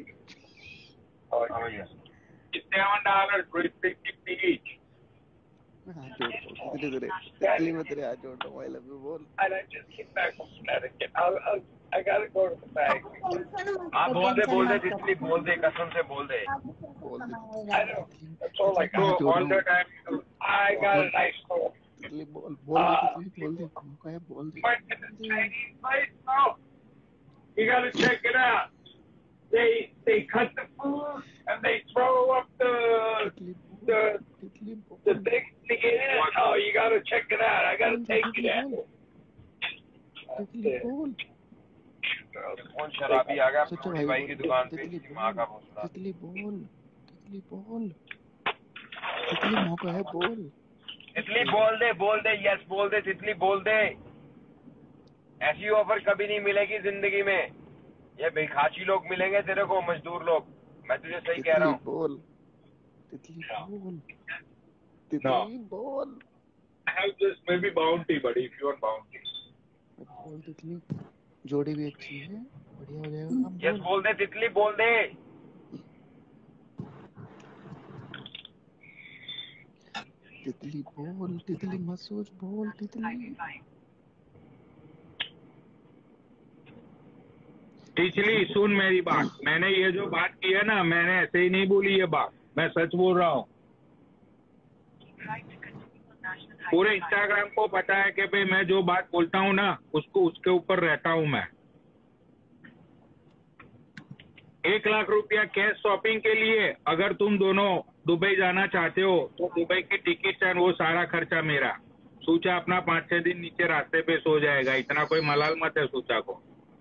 Seven dollar each. मैं हाथ जोड़ता हूँ तितली तेरे, तितली मैं तेरे हाथ जोड़ता हूँ। आई लव यू बोल। टेंशन मत हाँ कर, बोल दे, टेंशन बोल दे मत कर। तितली, बोल दे, कसम से बोल दे। अब कैसे बोल दे कमाएगा? तितली, तितली मैं हाथ तो जोड़ ऑल रहा द हूँ। टाइम तितली बोल, बोल दे तितली बोल दे, मौका है बोल दे, बोल दे। You gotta check it out. They they cut the food and they throw up the तितली बोल, the तितली बोल, the thing to get in. Oh, you gotta check it out. I gotta बोल दे take you तितली there. बोल, तितली बोल। कौन शराबी आ गया सच्चा पनोटी भाई भाई बोल, की दुकान पे, तितली इसकी माँ का बोल, भोसड़ा। तितली बोल, तितली बोल, तितली मौका है बोल। तितली बोल दे, बोल दे, यस बोल दे तितली, बोल दे। ऐसी ऑफर कभी नहीं मिलेगी जिंदगी में। ये भिखाची लोग मिलेंगे तेरे को, मजदूर लोग। मैं तुझे सही कह रहा तितली हूँ। बोल, तितली बोल, तितली बोल। I have this maybe bounty, buddy, if you want bounty. बोल तितली, जोड़ी भी अच्छी है, बढ़िया हो जाएगा काम। यस बोल बोल दे तितली, बोल दे। तितली बोल, तितली मत सोच, बोल तितली। तितली सुन मेरी बात, मैंने ये जो बात की है ना, मैंने ऐसे ही नहीं बोली ये बात, मैं सच बोल रहा हूँ। पूरे इंस्टाग्राम को पता है कि भाई मैं जो बात बोलता हूँ ना उसको उसके ऊपर रहता हूँ मैं। एक लाख रुपया कैश शॉपिंग के लिए अगर तुम दोनों दुबई जाना चाहते हो तो दुबई की टिकट एंड वो सारा खर्चा मेरा। सूचा अपना पाँच छह दिन नीचे रास्ते पे सो जाएगा, इतना कोई मलाल मत है सूचा को।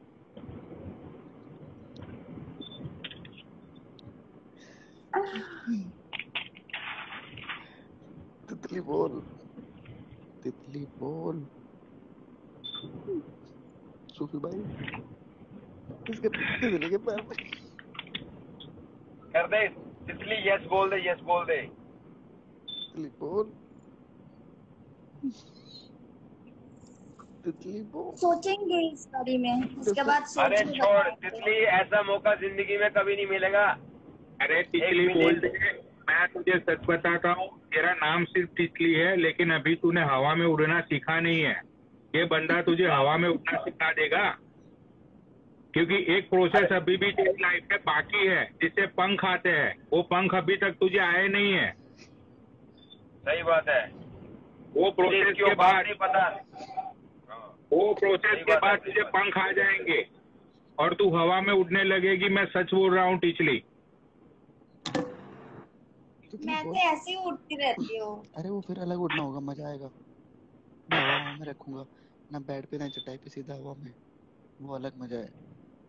तितली बोल, तितली बोल। सूफी भाई इसके तितली के पैर पे कर दे तितली, यस बोल दे, यस बोल दे। तितली बोल, तितली बोल। सोचेंगे इस बारे में, इसके बाद अरे सोच के छोड़ बताएंगे। तितली, ऐसा मौका जिंदगी में कभी नहीं मिलेगा। अरे तितली बोल दे, मैं तुझे सच बताता हूँ, तेरा नाम सिर्फ तितली है लेकिन अभी तूने हवा में उड़ना सीखा नहीं है। ये बंदा तुझे हवा में उड़ना सिखा देगा, क्योंकि एक प्रोसेस अभी भी तेरी लाइफ में बाकी है जिससे पंख आते हैं। वो पंख अभी तक तुझे आए नहीं है। सही बात है। वो प्रोसेस के बाद नहीं पता, वो प्रोसेस के बाद तुझे पंख आ जाएंगे और तू हवा में उड़ने लगेगी। मैं सच बोल रहा हूँ टिचली। मैं तो ऐसे ही उड़ती रहती हूँ। अरे वो फिर अलग उड़ना होगा, मजा आएगा। मैं हवा में रखूंगा ना, बेड पे ना चटाई पे, सीधा हवा में, वो अलग मजा है।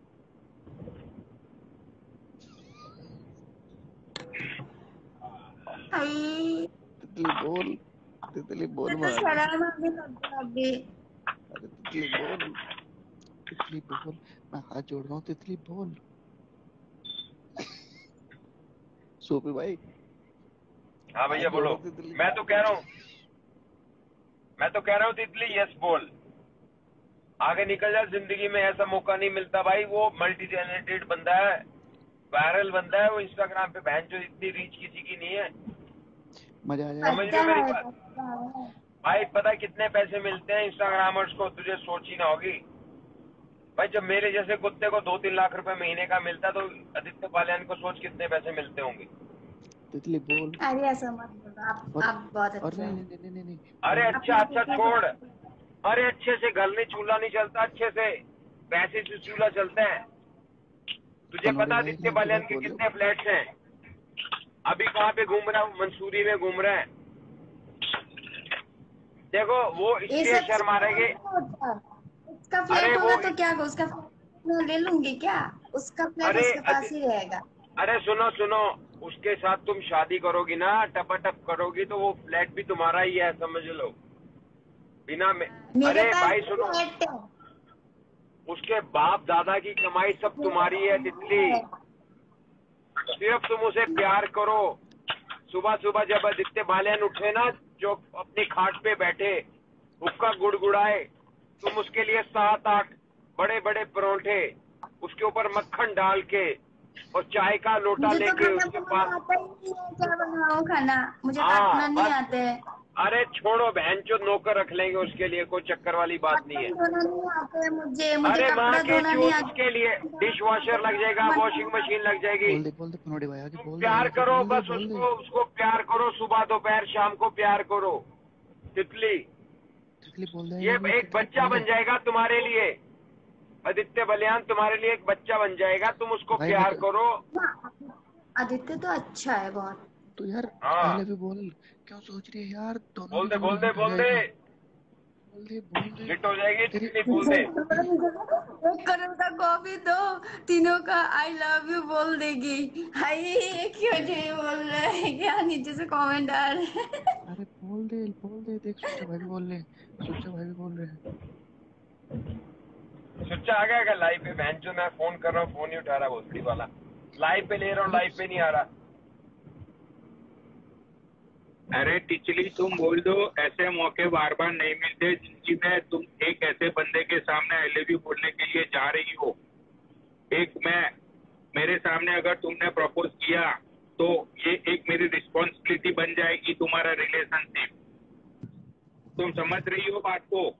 तितली बोल, तितली बोल तो मार। शराब आने लग गया अभी। अरे तितली बोल, तितली बोल, मैं हाथ जोड़ रहा हूँ, तितली बोल। सोपी भाई। हाँ भैया बोलो। मैं तो कह रहा हूँ मैं तो कह रहा हूँ तितली यस बोल, आगे निकल जा। जिंदगी में ऐसा मौका नहीं मिलता भाई। वो मल्टी टैलेंटेड बंदा है, वायरल बंदा है वो इंस्टाग्राम पे। बहन जो इतनी रीच किसी की नहीं है। मजा आ जाएगा। समझ रहे हो मेरी बात भाई? पता है कितने पैसे मिलते हैं इंस्टाग्रामर्स को? तुझे सोच ही ना होगी भाई। जब मेरे जैसे कुत्ते को दो तीन लाख रुपए महीने का मिलता तो आदित्य बालियान को सोच कितने पैसे मिलते होंगे। तितली बोल। अरे ऐसा मत बोलो, आप और, आप बहुत और अच्छे नहीं, हैं। नहीं, नहीं, नहीं, नहीं। अरे अच्छा अच्छा छोड़। अरे अच्छे से घर नहीं, चूल्हा नहीं चलता अच्छे से, पैसे से चूल्हा चलते हैं। तुझे पनौड़ी पता भाई आदित्य ने की बालियान बात के बोल कितने फ्लैट्स हैं? अभी कहाँ पे घूम रहा हूँ? मंसूरी में घूम रहे हैं। देखो वो ये इसलिए सब शर्मा रहे। उसका अरे फ्लैट वो होगा तो क्या, उसका फ्लैट मैं ले लूंगी क्या? उसका फ्लैट अरे उसके पास ही रहेगा। अरे सुनो सुनो, उसके साथ तुम शादी करोगी ना, टपाटप करोगी, तो वो फ्लैट भी तुम्हारा ही है, समझ लो। बिना में मेरे अरे पास भाई सुनो, फ्लैट है। उसके बाप दादा की कमाई सब तुम्हारी है तितली। सिर्फ तुम उसे प्यार करो। सुबह सुबह जब आदित्य बालियान उठे ना, जो अपनी खाट पे बैठे, हुक्का गुड़गुड़ाए, तुम उसके लिए सात आठ बड़े बड़े परोठे, उसके ऊपर मक्खन डाल के और चाय का लोटा मुझे तो लेके खाना उसके बनाना पास। आता ही नहीं है, क्या बनाऊं खाना? मुझे काटना हाँ नहीं बस। आता है। अरे छोड़ो बहन, जो नौकर रख लेंगे उसके लिए, कोई चक्कर वाली बात नहीं है। बर्तन धोना नहीं आता है मुझे, मुझे अरे माँ कपड़ा के धोना नहीं चूत, आता। उसके लिए डिश वॉशर लग जाएगा, वॉशिंग मशीन लग जाएगी। बोल दे, बोल दे पनौड़ी भाई, आगे तुम बोल दे, प्यार आगे करो बोल दे, बस बोल दे। उसको, उसको प्यार करो। सुबह दोपहर शाम को प्यार करो तितली। तितली बोल दे, ये आगे एक तितली बच्चा बोल बन दे। जाएगा तुम्हारे लिए। आदित्य बलियान तुम्हारे लिए एक बच्चा बन जाएगा, तुम उसको भाई मैं प्यार तो, करो। आदित्य तो अच्छा है बहुत। तो यार हाँ आई लव यू बोल। क्यों सोच रही है यार, दोनों बोल की दे जोड़ी बोल दे हिट हो बोल दे, जाएगी। बोल दे, बोल दे। हिट हो जाएगी तेरी तितली, बोल दे। एक करोड़ का कॉफी दो, तीनों का आई लव यू बोल देगी। हाय ये क्यों नहीं बोल रहा है? क्या नीचे से कमेंट आ रहे हैं? अरे बोल दे, बोल दे, देख सुच्चा भाई भी बोल रहे हैं, सुच्चा भाई भी बोल रहे हैं। सुच्चा आ गया क्या लाइव पे? बहन जो मैं फोन कर रहा हूँ फोन नहीं उठा रहा, भोसड़ी वाला। लाइव पे ले रहा हूँ, अरे लाइव पे नहीं आ रहा। अरे टिचली तुम बोल दो, ऐसे मौके बार बार नहीं मिलते जिंदगी में। तुम एक ऐसे बंदे के सामने आई लव यू बोलने के लिए जा रही हो। एक मैं, मेरे सामने अगर तुमने प्रपोज किया तो ये एक मेरी रिस्पॉन्सिबिलिटी बन जाएगी तुम्हारा रिलेशनशिप। तुम समझ रही हो बात को?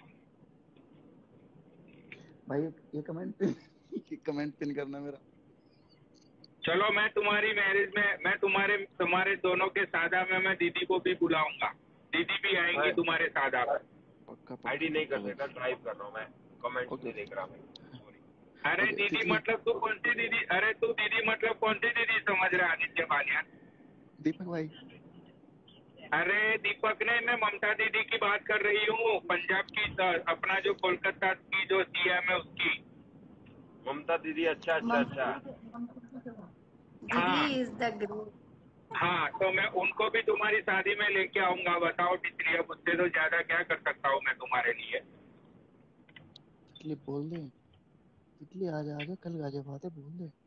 भाई ये कमेंट पिन, ये कमेंट पिन करना मेरा। चलो मैं तुम्हारी मैरिज में, मैं तुम्हारे तुम्हारे दोनों के शादा में मैं दीदी को भी बुलाऊंगा। दीदी भी आएंगी तुम्हारे साथ। आप पक्का पक्का आईडी नहीं कर पक्का सकता, भाई। ड्राइव कर रहा हूँ मैं, कमेंट ओके नहीं देख रहा मैं, सॉरी। अरे ओके दीदी तितली मतलब तू कौन सी दीदी? अरे तू दीदी मतलब कौन सी दीदी समझ रहा है? आदित्य बालियान? दीपक भाई। अरे दीपक ने, मैं ममता दीदी की बात कर रही हूँ, पंजाब की, अपना जो कोलकाता की जो सीएम है उसकी। ममता दीदी, अच्छा अच्छा ममता अच्छा। दीदी ममता दीदी हाँ दीदी इज द ग्रेट। हाँ, तो मैं उनको भी तुम्हारी शादी में लेके आऊंगा। बताओ टिचली, अब उससे तो ज्यादा क्या कर सकता हूँ मैं तुम्हारे लिए? तितली बोल दे, तितली आजा आजा, कल गाजियाबाद है, बोल दे।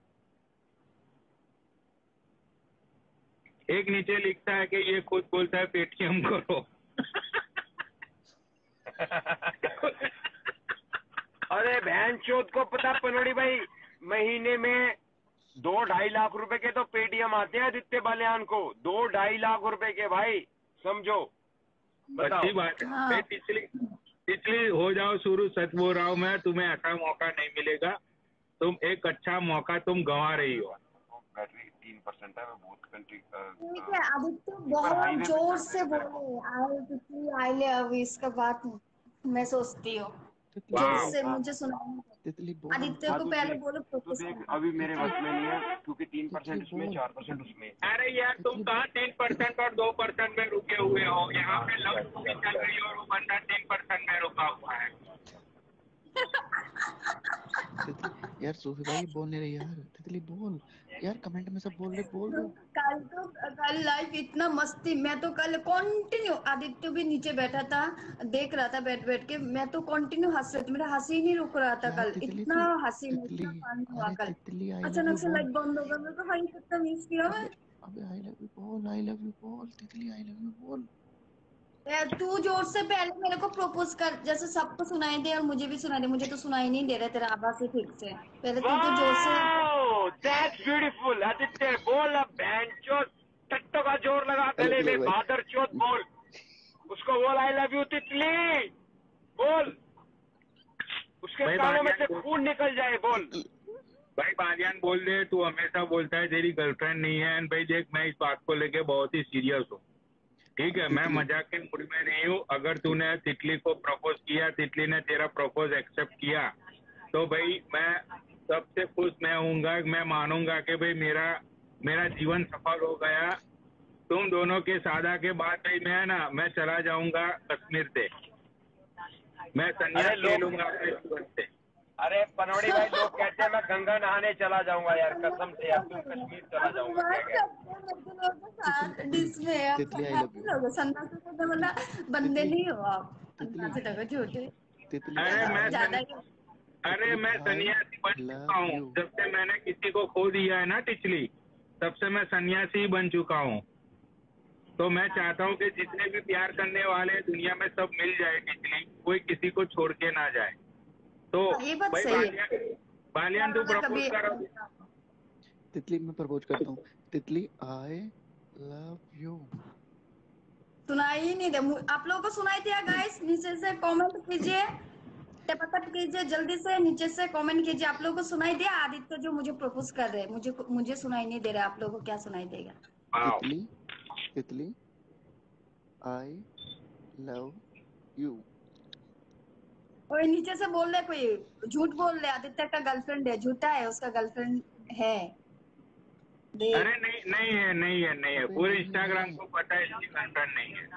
एक नीचे लिखता है कि ये खुद बोलता है पेटीएम करो। अरे बहन चोद को पता पनोड़ी भाई, महीने में दो ढाई लाख रुपए के तो पेटीएम आते हैं आदित्य बालियान को, दो ढाई लाख रुपए के भाई, समझो। बताओ। अच्छी बात है हाँ भाई। टिचली टिचली हो जाओ शुरू। सच बोल रहा हूँ मैं, तुम्हें ऐसा मौका नहीं मिलेगा। तुम एक अच्छा मौका तुम गंवा रही हो। बैटरी तीन परसेंट है, मैं बहुत कंट्री ठीक है आदित्य, ऊपर बहुत हाईवे पे जोर चढ़ से देगा मेरे को। बोले आई आई लव इसका बात मैं सोचती हूँ। तितली जोर वाह। बोल, से हाँ मुझे सुनाई नहीं देता। तितली बोल, आदित्य हाँ, को तू पहले देख, बोलो तू प्रपोज देख करना। अभी मेरे तितली बस में नहीं है, क्योंकि तीन तितली परसेंट उसमें, बोल, चार परसेंट उसमें। अरे यार तुम तितली कहाँ तीन परसेंट और दो परसेंट में रुके हुए हो? यहाँ पे अच्छा लव अच्छा स्टोरी चल अच्छा। रही है और वो बंदा तीन परसेंट में रुका हुआ है। तितली यार, सूफी भाई बोल नहीं रही यार, तितली बोल यार, कमेंट में सब बोल रहे, बोल दो। कल तो कल लाइफ इतना मस्ती, मैं तो कल कंटिन्यू, आदित्य भी नीचे बैठा था देख रहा था बैठ बैठ के, मैं तो कंटिन्यू हंस रही थी, मेरा हंसी नहीं रुक रहा था यार कल, तितली इतना तू, हंसी में तितली, इतना फन हुआ अरे कल। तितली आई लव अचानक यू से बोल। लाइट बंद हो गया, मैं तो भाई कितना मिस किया मैं। अबे अबे आई लव यू बोल, आई लव यू बोल, तितली आई लव यू बोल। यार तू जोर से पहले मेरे को प्रपोज कर, जैसे सबको सुनाई दे और मुझे भी सुनाई दे, मुझे तो सुनाई नहीं दे रहा तेरा आवाज ही ठीक से। पहले तू तो जोर से। Wow that's beautiful. आदित्य बोल अब, बहन चोद टट्टो का जोर लगा हेलो गले तिलक में, भाई। बादर चोद बोल उसको, बोल आई लव यू तितली, बोल उसके भाई कानों में से बालियान, खून निकल जाए, बोल। तितली भाई बालियान बोल दे, तू हमेशा बोलता है तेरी गर्लफ्रेंड नहीं है। एंड भाई देख, मैं इस बात को लेके बहुत ही सीरियस हूँ, ठीक है? मैं तितली मजाक के मूड में नहीं हूँ। अगर तूने तितली को प्रपोज किया, तितली ने तेरा प्रपोज एक्सेप्ट किया, तो भाई मैं सबसे खुश मैं होऊंगा। मैं मानूंगा कि भाई मेरा मेरा जीवन सफल हो गया। तुम दोनों के सादा के बाद भाई मैं ना, मैं चला जाऊंगा कश्मीर से, मैं अरे संन्यास ले लोग, लूंगा अपने जीवन से। अरे पनौड़ी भाई, लोग कहते हैं मैं गंगा नहाने चला जाऊंगा यार, कसम से यार, तुम कश्मीर चला अब जाऊंगा क्या बात कह रहे करते हैं लड़के लोगों के तितली साथ डिस में, आप तितली आई लव सन्यासी यू। लोग हो, सन्यासी को तो तितली मतलब बंदे तितली नहीं हो आप, तितली सन्यासी लोग हो, झूठे। तितली अरे मैं आई ज्यादा सन, ही। अरे तितली मैं आई सन्यासी बन चुका लव हूँ। यू। जब से मैंने किसी को खो दिया है ना टिचली, तब से मैं सन्यासी ही बन चुका हूँ। तो मैं चाहता हूँ कि जितने भी प्यार करने वाले दुनिया में सब मिल जाए टिचली, कोई किसी को छोड़ के ना जाए। तो हाँ, ये बात भाई सही है। बालियान, बालियान तू वाला प्रपोज कभी करो। तितली मैं प्रपोज करता हूँ, तितली आई लव यू। सुनाई ही नहीं दे मु- आप लोगों को सुनाई दिया गाइस? नीचे से कमेंट कीजिए, टपटप कीजिए, जल्दी से नीचे से कमेंट कीजिए। आप लोगों को सुनाई दिया? आदित्य जो मुझे प्रपोज कर रहे हैं, मुझे मुझे सुनाई नहीं दे रहा, आप लोगों को क्या सुनाई देगा? वाओ। तितली तितली आई लव यू। और नीचे से बोल रहे कोई, झूठ बोल रहे आदित्य का गर्लफ्रेंड है, झूठा है, उसका गर्लफ्रेंड है। अरे देख नहीं, नहीं है, नहीं है, नहीं है। अबे पूरे नहीं इंस्टाग्राम है। को पता है इसकी गर्लफ्रेंड नहीं है।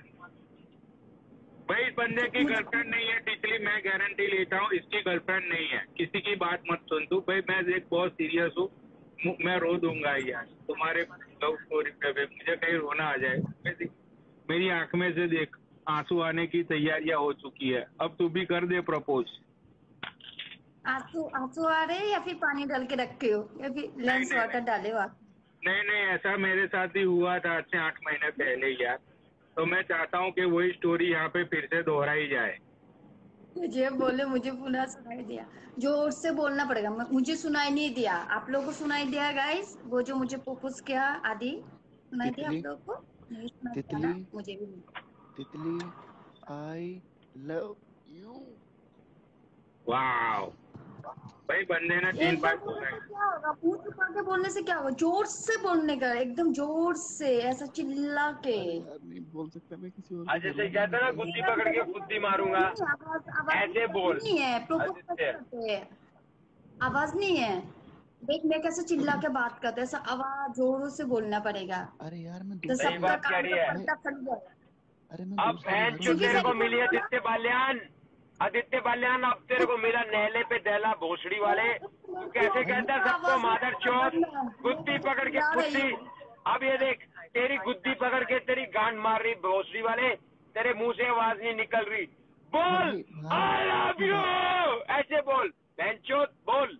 भाई इस बंदे की मुझे गर्लफ्रेंड नहीं है टिचली, मैं गारंटी लेता हूँ इसकी गर्लफ्रेंड नहीं है। किसी की बात मत सुन तू भाई, मैं एक बहुत सीरियस हूँ। मु- मैं रो दूंगा यार तुम्हारे लव स्टोरी पे भी, मुझे कहीं रोना आ जाए। मेरी मेरी आंख में से देख, आंसू आने की तैयारियां हो चुकी है। अब तू भी कर दे प्रपोज। आंसू आंसू आ रहे हैं या फिर पानी डाल के रखे हो या फिर नहीं लेंस नहीं वाटर नहीं डाले हो आप? नहीं नहीं, ऐसा मेरे साथ ही हुआ था आज से आठ महीने पहले यार। तो मैं चाहता हूँ कि वही स्टोरी यहाँ पे फिर से दोहराई जाए। मुझे बोले, मुझे पुनः सुनाई दिया, जोर से बोलना पड़ेगा। मैं- मुझे सुनाई नहीं दिया, आप लोगों को सुनाई दिया गाइस? वो जो मुझे प्रपोज किया आदि, सुनाई दिया आप तितली लोगों को? नहीं सुनाई दिया तितली ना? मुझे भी नहीं। तितली आई लव यू। वाह। भाई बंदे ने तीन एक बार बार बोला बोलने है। से क्या होगा, मुंह छुपा के बोलने से क्या होगा, जोर से बोलने का, एकदम जोर से ऐसा चिल्ला के। अरे यार नहीं बोल सकता, मैं किसी और के आज घर जैसे में कहते नहीं हैं ना, भाई। गुद्दी मेरा पकड़ के मेरा फुद्दी मेरा मारूंगा, नहीं, आवाज आवाज ऐसे बोल। नहीं है, प्रपोज कैसे आदित्य, करते हैं, आवाज नहीं है। देख मैं कैसे चिल्ला के बात करते हैं, ऐसा आवाज जोरों से बोलना पड़ेगा, अरे यार मैं तो दूसरे सही के सबका बात कह कान रही का है। मैं पर्दा फट जाए। अरे मैं अब दूसरे के बहन घरों चो में सीधी तेरे कैसे को साइड जाऊँ? मिली बोलो ना। आदित्य बाल्यान, आदित्य बाल्यान, अब तेरे को मिला नहले पे दहला भोसड़ी वाले। तू कैसे भाई मैं कहता है मेरा सबको आवाज नहीं मादर आया चौथ, बंद है, मैं गुद्दी कैसे पकड़ के चिल्ला रही फुद्दी। हूँ। अब ये देख, तेरी गुद्दी पकड़ के तेरी गांड मार रही भोसड़ी वाले, तेरे मुंह से आवाज नहीं निकल रही। बोल, भाई भाई आई लव मैं यू, बात ऐसे बोल बहन चौथ, बोल।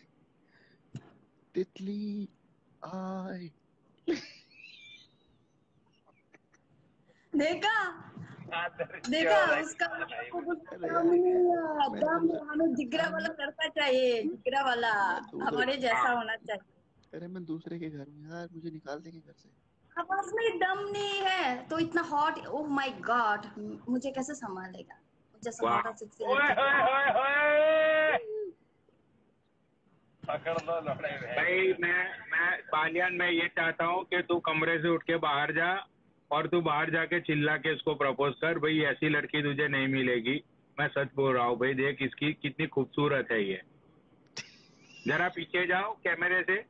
तितली आय। देखा, मादर देखा चौथ, उसका आई उसको कुछ अरे दम यार नहीं है, मैं दम दूसरे हमें जिगरा अरे वाला मैं लड़का चाहिए, जिगरा वाला मैं दूसरे हमारे जैसा हाँ। होना चाहिए। अरे मैं दूसरे के घर हूँ यार, मुझे निकाल देंगे घर से। आवाज में दम नहीं है तो इतना हॉट, ओह माय गॉड, मुझे कैसे संभालेगा, जैसा हॉट वाह। और सेक्सी ओए लड़की को। होए होए होए, पकड़ लो लड़े भाई बहन। मैं मैं बालियान, मैं ये चाहता हूँ कि तू कमरे से उठ के बाहर जा और तू बाहर जाके चिल्ला के इसको प्रपोज कर। भाई ऐसी लड़की तुझे नहीं मिलेगी, मैं सच बोल रहा हूँ। भाई देख इसकी कितनी खूबसूरत है ये। जरा पीछे जाओ कैमरे से,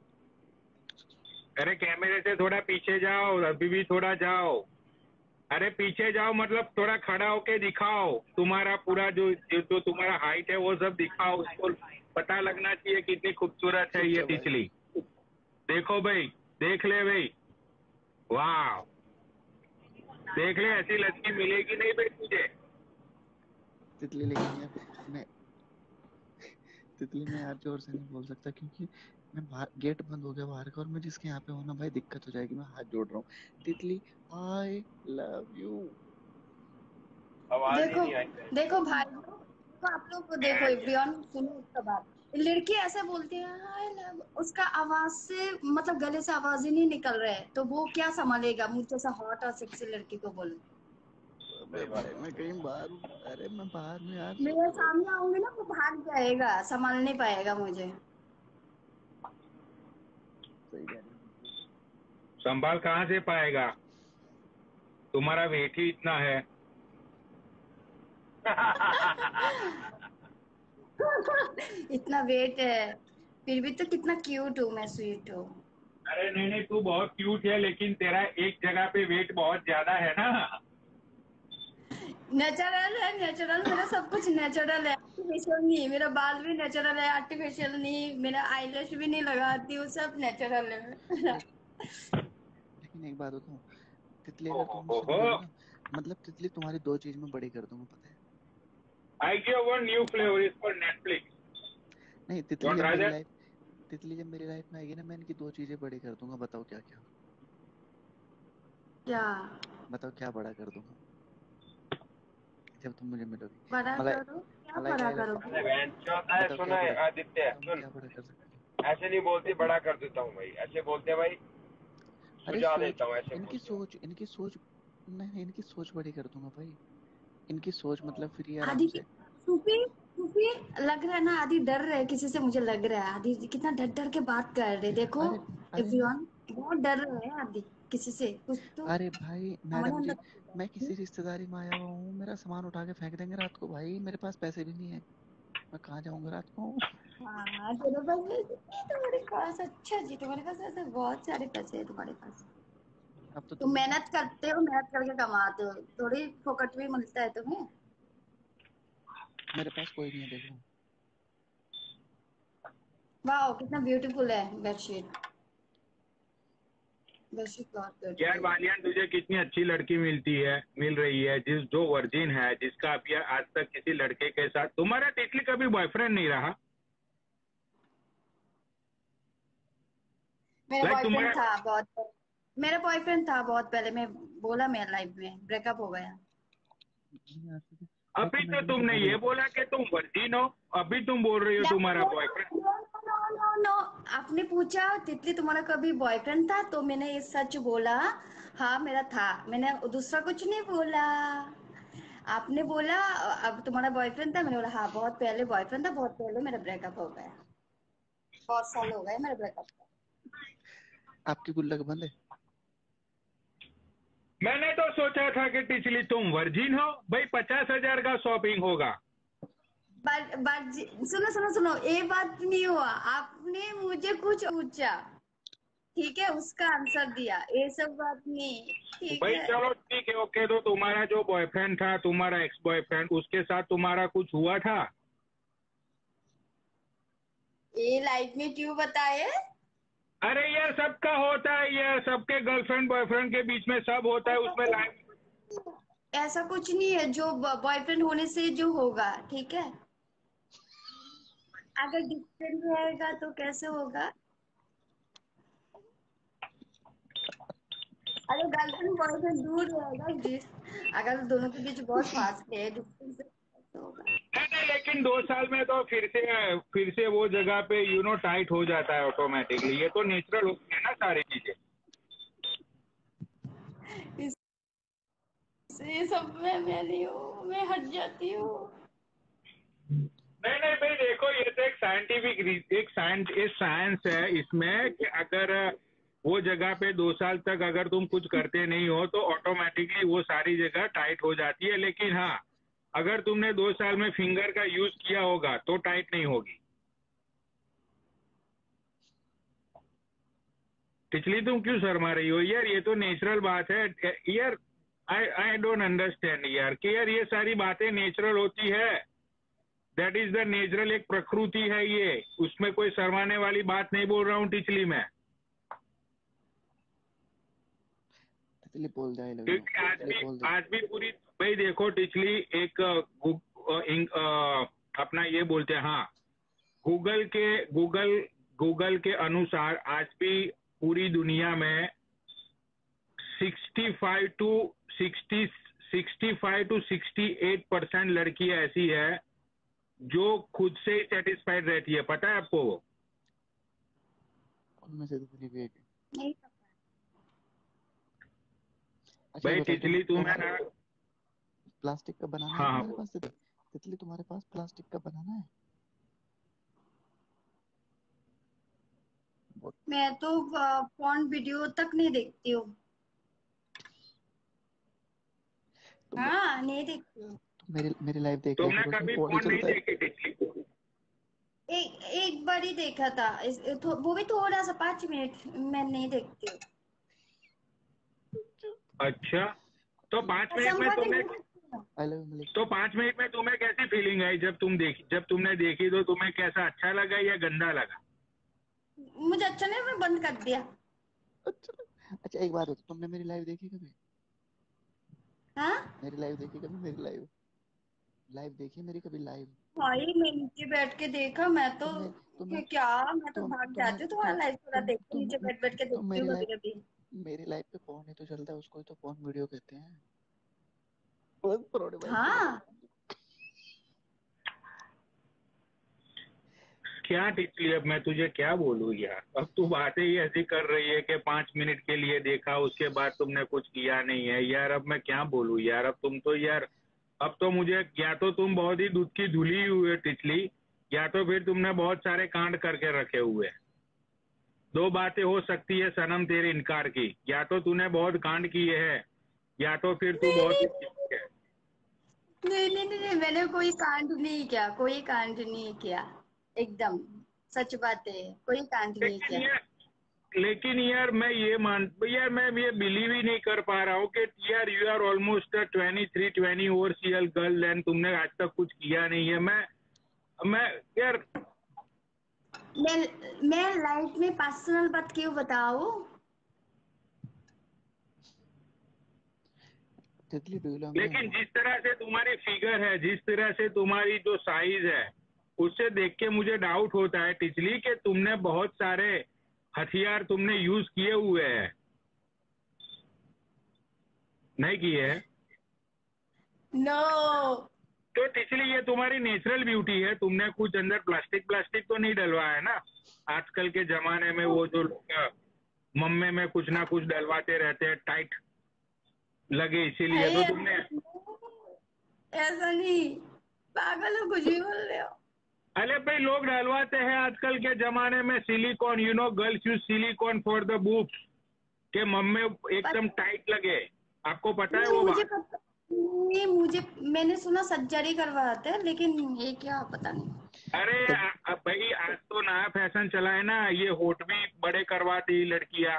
अरे कैमरे से थोड़ा पीछे जाओ, अभी भी थोड़ा जाओ। अरे पीछे जाओ, मतलब थोड़ा खड़ा होके दिखाओ, तुम्हारा पूरा जो जो, जो तुम्हारा हाइट है वो सब दिखाओ, उसको पता लगना चाहिए कितनी खूबसूरत है ठीक ये है भाई। तितली। देखो भाई, देख ले भाई, वाह, देख ले ऐसी लड़की मिलेगी नहीं भाई तुझे। तितली लेकिन यार मैं तितली मैं यार जोर से नहीं बोल सकता, क्योंकि मैं बाहर, गेट बंद हो गया बाहर का, और मैं जिसके यहाँ पे हूँ ना भाई दिक्कत हो जाएगी। मैं हाथ जोड़ रहा हूँ, तितली आई लव यू। आवाज ही देखो नहीं आई तेरी। देखो भाई लोग, देखो आप लोग को, देखो एवरीवन सुनो उसका बात। लड़की ऐसे बोलती है "I love", उसका आवाज से मतलब गले से आवाज ही नहीं निकल रहा है, तो वो क्या संभालेगा मुझ जैसा हॉट और सेक्सी लड़की को बोल। अबे भाई मैं कहीं बाहर हूँ, अरे मैं बाहर हूँ यार, मेरे सोचो। सामने आऊंगी ना वो भाग जाएगा, संभाल नहीं पाएगा मुझे। सही कह रही है। संभाल कहाँ से पाएगा, तुम्हारा वेट ही इतना है। इतना वेट है, फिर भी तो कितना क्यूट हूँ मैं, स्वीट हूँ। अरे नहीं नहीं, तू बहुत क्यूट है, लेकिन तेरा एक जगह पे वेट बहुत ज्यादा है ना। नेचुरल है, नेचुरल, मेरा सब कुछ नेचुरल है, आर्टिफिशियल नहीं। मेरा बाल भी नेचुरल है, आर्टिफिशियल नहीं। मेरा आईलैश भी नहीं लगाती हूँ, सब नेचुरल है मेरा। ले, लेकिन एक बात बताऊँ, तितली ओ अगर हो तुम हो मुझसे हो, मिलोगी ना, मतलब तितली तुम्हारी दो चीज में बड़ी कर दूंगा, पता है? I give one new flavour is for Netflix. नहीं, तितली वांट जब मेरी राजा? लाइफ तितली जब मेरी लाइफ में आएगी ना, मैं इनकी दो चीजें बड़ी कर दूंगा। बताओ क्या क्या? क्या बताओ क्या बड़ा कर दूंगा जब तुम मुझे मिलोगी? बड़ा मलाई करो, क्या मलाई बड़ा का करोगे? अरे बहन चौथ है, बताओ सुनो क्या बड़ा, आदित्य बताओ मैं सुन, क्या बड़ा कर सकती हूँ? ऐसे नहीं बोलती बड़ा कर देता हूँ भाई, ऐसे बोलते हैं भाई, अरे सुझा सोच, देता हूँ, ऐसे इनकी बोलते हैं। सोच इनकी सोच नहीं नहीं, इनकी सोच बड़ी कर दूंगा भाई। इनकी सोच मतलब फ्री आराम आदि की से। सूफी, सूफी लग रहा है ना, आदि डर रहे किसी से, मुझे लग रहा है आदि कितना डर डर के बात कर रहे, देखो अरे अरे मैं एवरीवन, बहुत डर रहे हैं आदि किसी से, कुछ तो अरे भाई हमारे मैडम जी, अंदर। मैं किसी रिश्तेदारी में आया हुआ हूँ, मेरा सामान उठा के फेंक देंगे रात को भाई, मेरे पास पैसे भी नहीं है, मैं कहाँ जाऊंगा रात को? हाँ तेरे पास पैसे नहीं, तुम्हारे पास, अच्छा जी तुम्हारे पास ऐसे बहुत सारे पैसे है तुम्हारे पास। अब तो तुम तुम मेहनत करते हो, मेहनत करके कमाते हो, थोड़ी फोकट भी मिलता है तुम्हें। मेरे पास कोई नहीं है, देखो। वाह कितना ब्यूटीफुल है बेडशीट, बेडशीट बहुत यार ब्यूटीफुल है। बालियान, तुझे कितनी अच्छी लड़की मिलती है, मिल रही है, जिस जो वर्जिन है, जिसका अभी आज तक किसी लड़के के साथ, तुम्हारा टिकली कभी बॉयफ्रेंड नहीं रहा? मेरा लाइक बॉयफ्रेंड तुम्हारा, था बहुत, मेरा बॉयफ्रेंड था बहुत पहले, मैं बोला मेरा लाइफ में ब्रेकअप हो गया। नहीं आज तक अभी लेकिन तो मैंने तुमसे तुमने बोला ये था। बोला कि तुम वर्जिन हो, अभी तुम बोल रही हो तुम्हारा no boyfriend. No no no no, आपने पूछा तितली तुम्हारा कभी बॉयफ्रेंड था, तो मैंने ये सच बोला, हाँ मेरा था, मैंने दूसरा कुछ नहीं बोला। आपने बोला अब तुम्हारा बॉयफ्रेंड था, मैंने बोला हाँ बहुत पहले बॉयफ्रेंड था, बहुत पहले मेरा ब्रेकअप हो गया, बहुत साल हो गए मेरा ब्रेकअप। आपकी गुल्लक बंद है। मैंने तो सोचा था कि टिचली तुम वर्जिन हो भाई, पचास हजार का शॉपिंग होगा। बट बट सुनो सुनो सुनो, ये बात नहीं हुआ, आपने मुझे कुछ पूछा, ठीक है, उसका आंसर दिया, ये सब बात नहीं, ठीक भाई है। चलो ठीक है, ओके। तो तुम्हारा जो बॉयफ्रेंड था, तुम्हारा एक्स बॉयफ्रेंड, उसके साथ तुम्हारा कुछ हुआ था? ये लाइफ में क्यों बताए? अरे यार सबका होता है यार, सबके गर्लफ्रेंड बॉयफ्रेंड के बीच में सब होता है, उसमें लाइफ। ऐसा कुछ नहीं है जो बॉयफ्रेंड होने से जो होगा, ठीक है, अगर डिस्टेंस रहेगा तो कैसे होगा? अगर गर्लफ्रेंड बॉयफ्रेंड दूर रहेगा, जिस अगर दोनों के बीच बहुत फास्ट है डिस्टेंस, कैसे होगा? नहीं नहीं, लेकिन दो साल में तो फिर से फिर से वो जगह पे यू नो टाइट हो जाता है ऑटोमेटिकली। ये तो नेचुरल होती है ना सारी चीजें। इस ये सब में मैं नहीं हूँ, मैं हट जाती हूँ। नहीं नहीं भाई देखो, ये तो एक साइंटिफिक एक साइंस एक साइंस है इसमें कि अगर वो जगह पे दो साल तक अगर तुम कुछ करते नहीं हो तो ऑटोमेटिकली वो सारी जगह टाइट हो जाती है। लेकिन हाँ, अगर तुमने दो साल में फिंगर का यूज किया होगा तो टाइट नहीं होगी। पिछली तुम क्यों शर्मा रही हो यार? ये तो नेचुरल बात है यार। आई आई डोंट अंडरस्टैंड यार कि यार ये सारी बातें नेचुरल होती है। दैट इज द नेचुरल, एक प्रकृति है ये, उसमें कोई शर्माने वाली बात नहीं बोल रहा हूँ टिचली में। तितली बोल जाए लग क्योंकि आज तितली भी बोल दे। आज भी पूरी भाई देखो टिचली एक गु, इंग, आ, अपना ये बोलते हैं हाँ, गूगल के गूगल गूगल के अनुसार आज भी पूरी दुनिया में sixty five to sixty sixty five to sixty eight percent लड़कियां ऐसी है जो खुद से ही सेटिस्फाइड रहती है। पता है आपको? उनमें से तितली भी एक है। नहीं अच्छा ये भाई बताओ, तुम टिचली तुम्हें तुम्हारे ना, प्लास्टिक का बनाना है हाँ तुम्हारे हाँ, पास तितली? तितली तुम्हारे पास प्लास्टिक का बनाना है? बहुत मैं तो फोन वीडियो तक नहीं देखती हूँ। तुम हाँ नहीं देखती हूँ। तुम मेरी मेरी लाइव देख लिया तुमने करो, उसमें कभी फोन ही फोन नहीं चलता है। देखी टिचली? एक एक बार ही देखा था इस, थो, वो भी थोड़ा सा, पांच मिनट, मैं नहीं देखती हूँ। अच्छा, तो पांच मिनट कसम में का नहीं तुम्हें देखती हूँ। I love Malik. तो पांच मिनट में तुम्हें कैसी फीलिंग आई जब तुम देखी जब तुमने देखी तो तुम्हें कैसा, अच्छा लगा या गंदा लगा? मुझे अच्छा नहीं, मैं बंद कर दिया। अच्छा अच्छा, एक बात बताओ, तुमने मेरी लाइव देखी कभी? हाँ मेरी लाइव देखी कभी? मेरी लाइव लाइव देखी मेरी कभी लाइव? भाई, मैं नीचे बैठ के देखा, मैं तो तुमने कि तुम्हें क्या, मैं तो तुम भाग तुम्हें जाती हूँ तुम तुम्हारा लाइव थोड़ा तुम देखती हूँ, तुम नीचे बैठ बैठ के तुम देखती मेरी हूँ लाइव कभी कभी। मेरी लाइव पे पोर्न ही तो चलता है, उसको ही तो पोर्न वीडियो कहते हैं। बस परोड़े भाई की हाँ लाइव। क्या टिचली, अब मैं तुझे क्या बोलूं यार? अब तू बातें ही ऐसी कर रही है कि पांच मिनट के लिए देखा, उसके बाद तुमने कुछ किया नहीं है यार। अब मैं क्या बोलूं यार? अब तुम तो यार, अब तो मुझे, या तो तुम बहुत ही दूध की धुली हुई है टिचली, या तो फिर तुमने बहुत सारे कांड करके रखे हुए हैं। दो बातें हो सकती है सनम तेरे इनकार की, या तो तूने बहुत कांड किए हैं या तो फिर तू नहीं बहुत नहीं ही है। नहीं नहीं नहीं नहीं, मैंने कोई कांड नहीं किया, कोई कांड नहीं किया, एकदम सच बात है, कोई कांड नहीं लेकिन किया। यार लेकिन यार मैं ये मान यार मैं ये बिलीव ही नहीं कर पा रहा हूँ कि यार you are almost twenty three twenty over CL girl and तुमने आज तक कुछ किया नहीं है। मैं मैं यार, मैं मैं लाइफ में पर्सनल बात क्यों बताऊं? तितली डू यू लव मी? लेकिन जिस तरह से तुम्हारी फिगर है, जिस तरह से तुम्हारी जो साइज है, उससे देख के मुझे डाउट होता है टिचली कि तुमने बहुत सारे हथियार तुमने यूज किए हुए हैं, नहीं किए हैं? नो। तो टिचली ये तुम्हारी नेचुरल ब्यूटी है, तुमने कुछ अंदर प्लास्टिक प्लास्टिक तो नहीं डलवाया है ना? आजकल के जमाने में वो जो लोग मम्मे में कुछ ना कुछ डलवाते रहते हैं टाइट लगे, इसीलिए तो अरे तुमने। ऐसा नहीं, पागल हो, कुछ भी बोल रहे हो। अरे भाई लोग डलवाते हैं आजकल के जमाने में silicone, you know girls use silicone for the boobs, के मम्मे एकदम टाइट लगे। आपको पता है नहीं, वो मुझे बात? पता नहीं, मुझे मैंने सुना सर्जरी करवाते हैं, लेकिन ये क्या पता नहीं। अरे तब आ- आ- भाई आज तो नया फैशन चला है ना, ये होठ भी बड़े करवाती लड़कियां।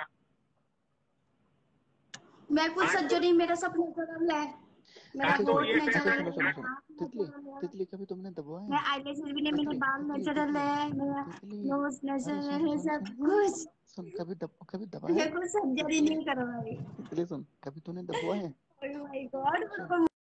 मैं कुछ आज तो सर्जरी, मेरा सब नेचुरल है, मेरा आज अच्छा तो सुनो होठ ये सुनो अच्छा नेचुरल सुनो है, सुनो मेरा फैशन। सुनो, नाक तितली नेचुरल है, तितली कभी तुमने दबाए मैं हैं? आईलैशेस भी नहीं, मेरे तितली बाल तितली नेचुरल तितली है, मेरा तितली नोज अरे नेचुरल सुन है, सुन सब सुन कुछ। सुन, कभी दब कभी दबाया मैं है? कुछ सर्जरी तितली नहीं करवाई। तितली सुन, कभी तूने दबुआ है? Oh my God. सुन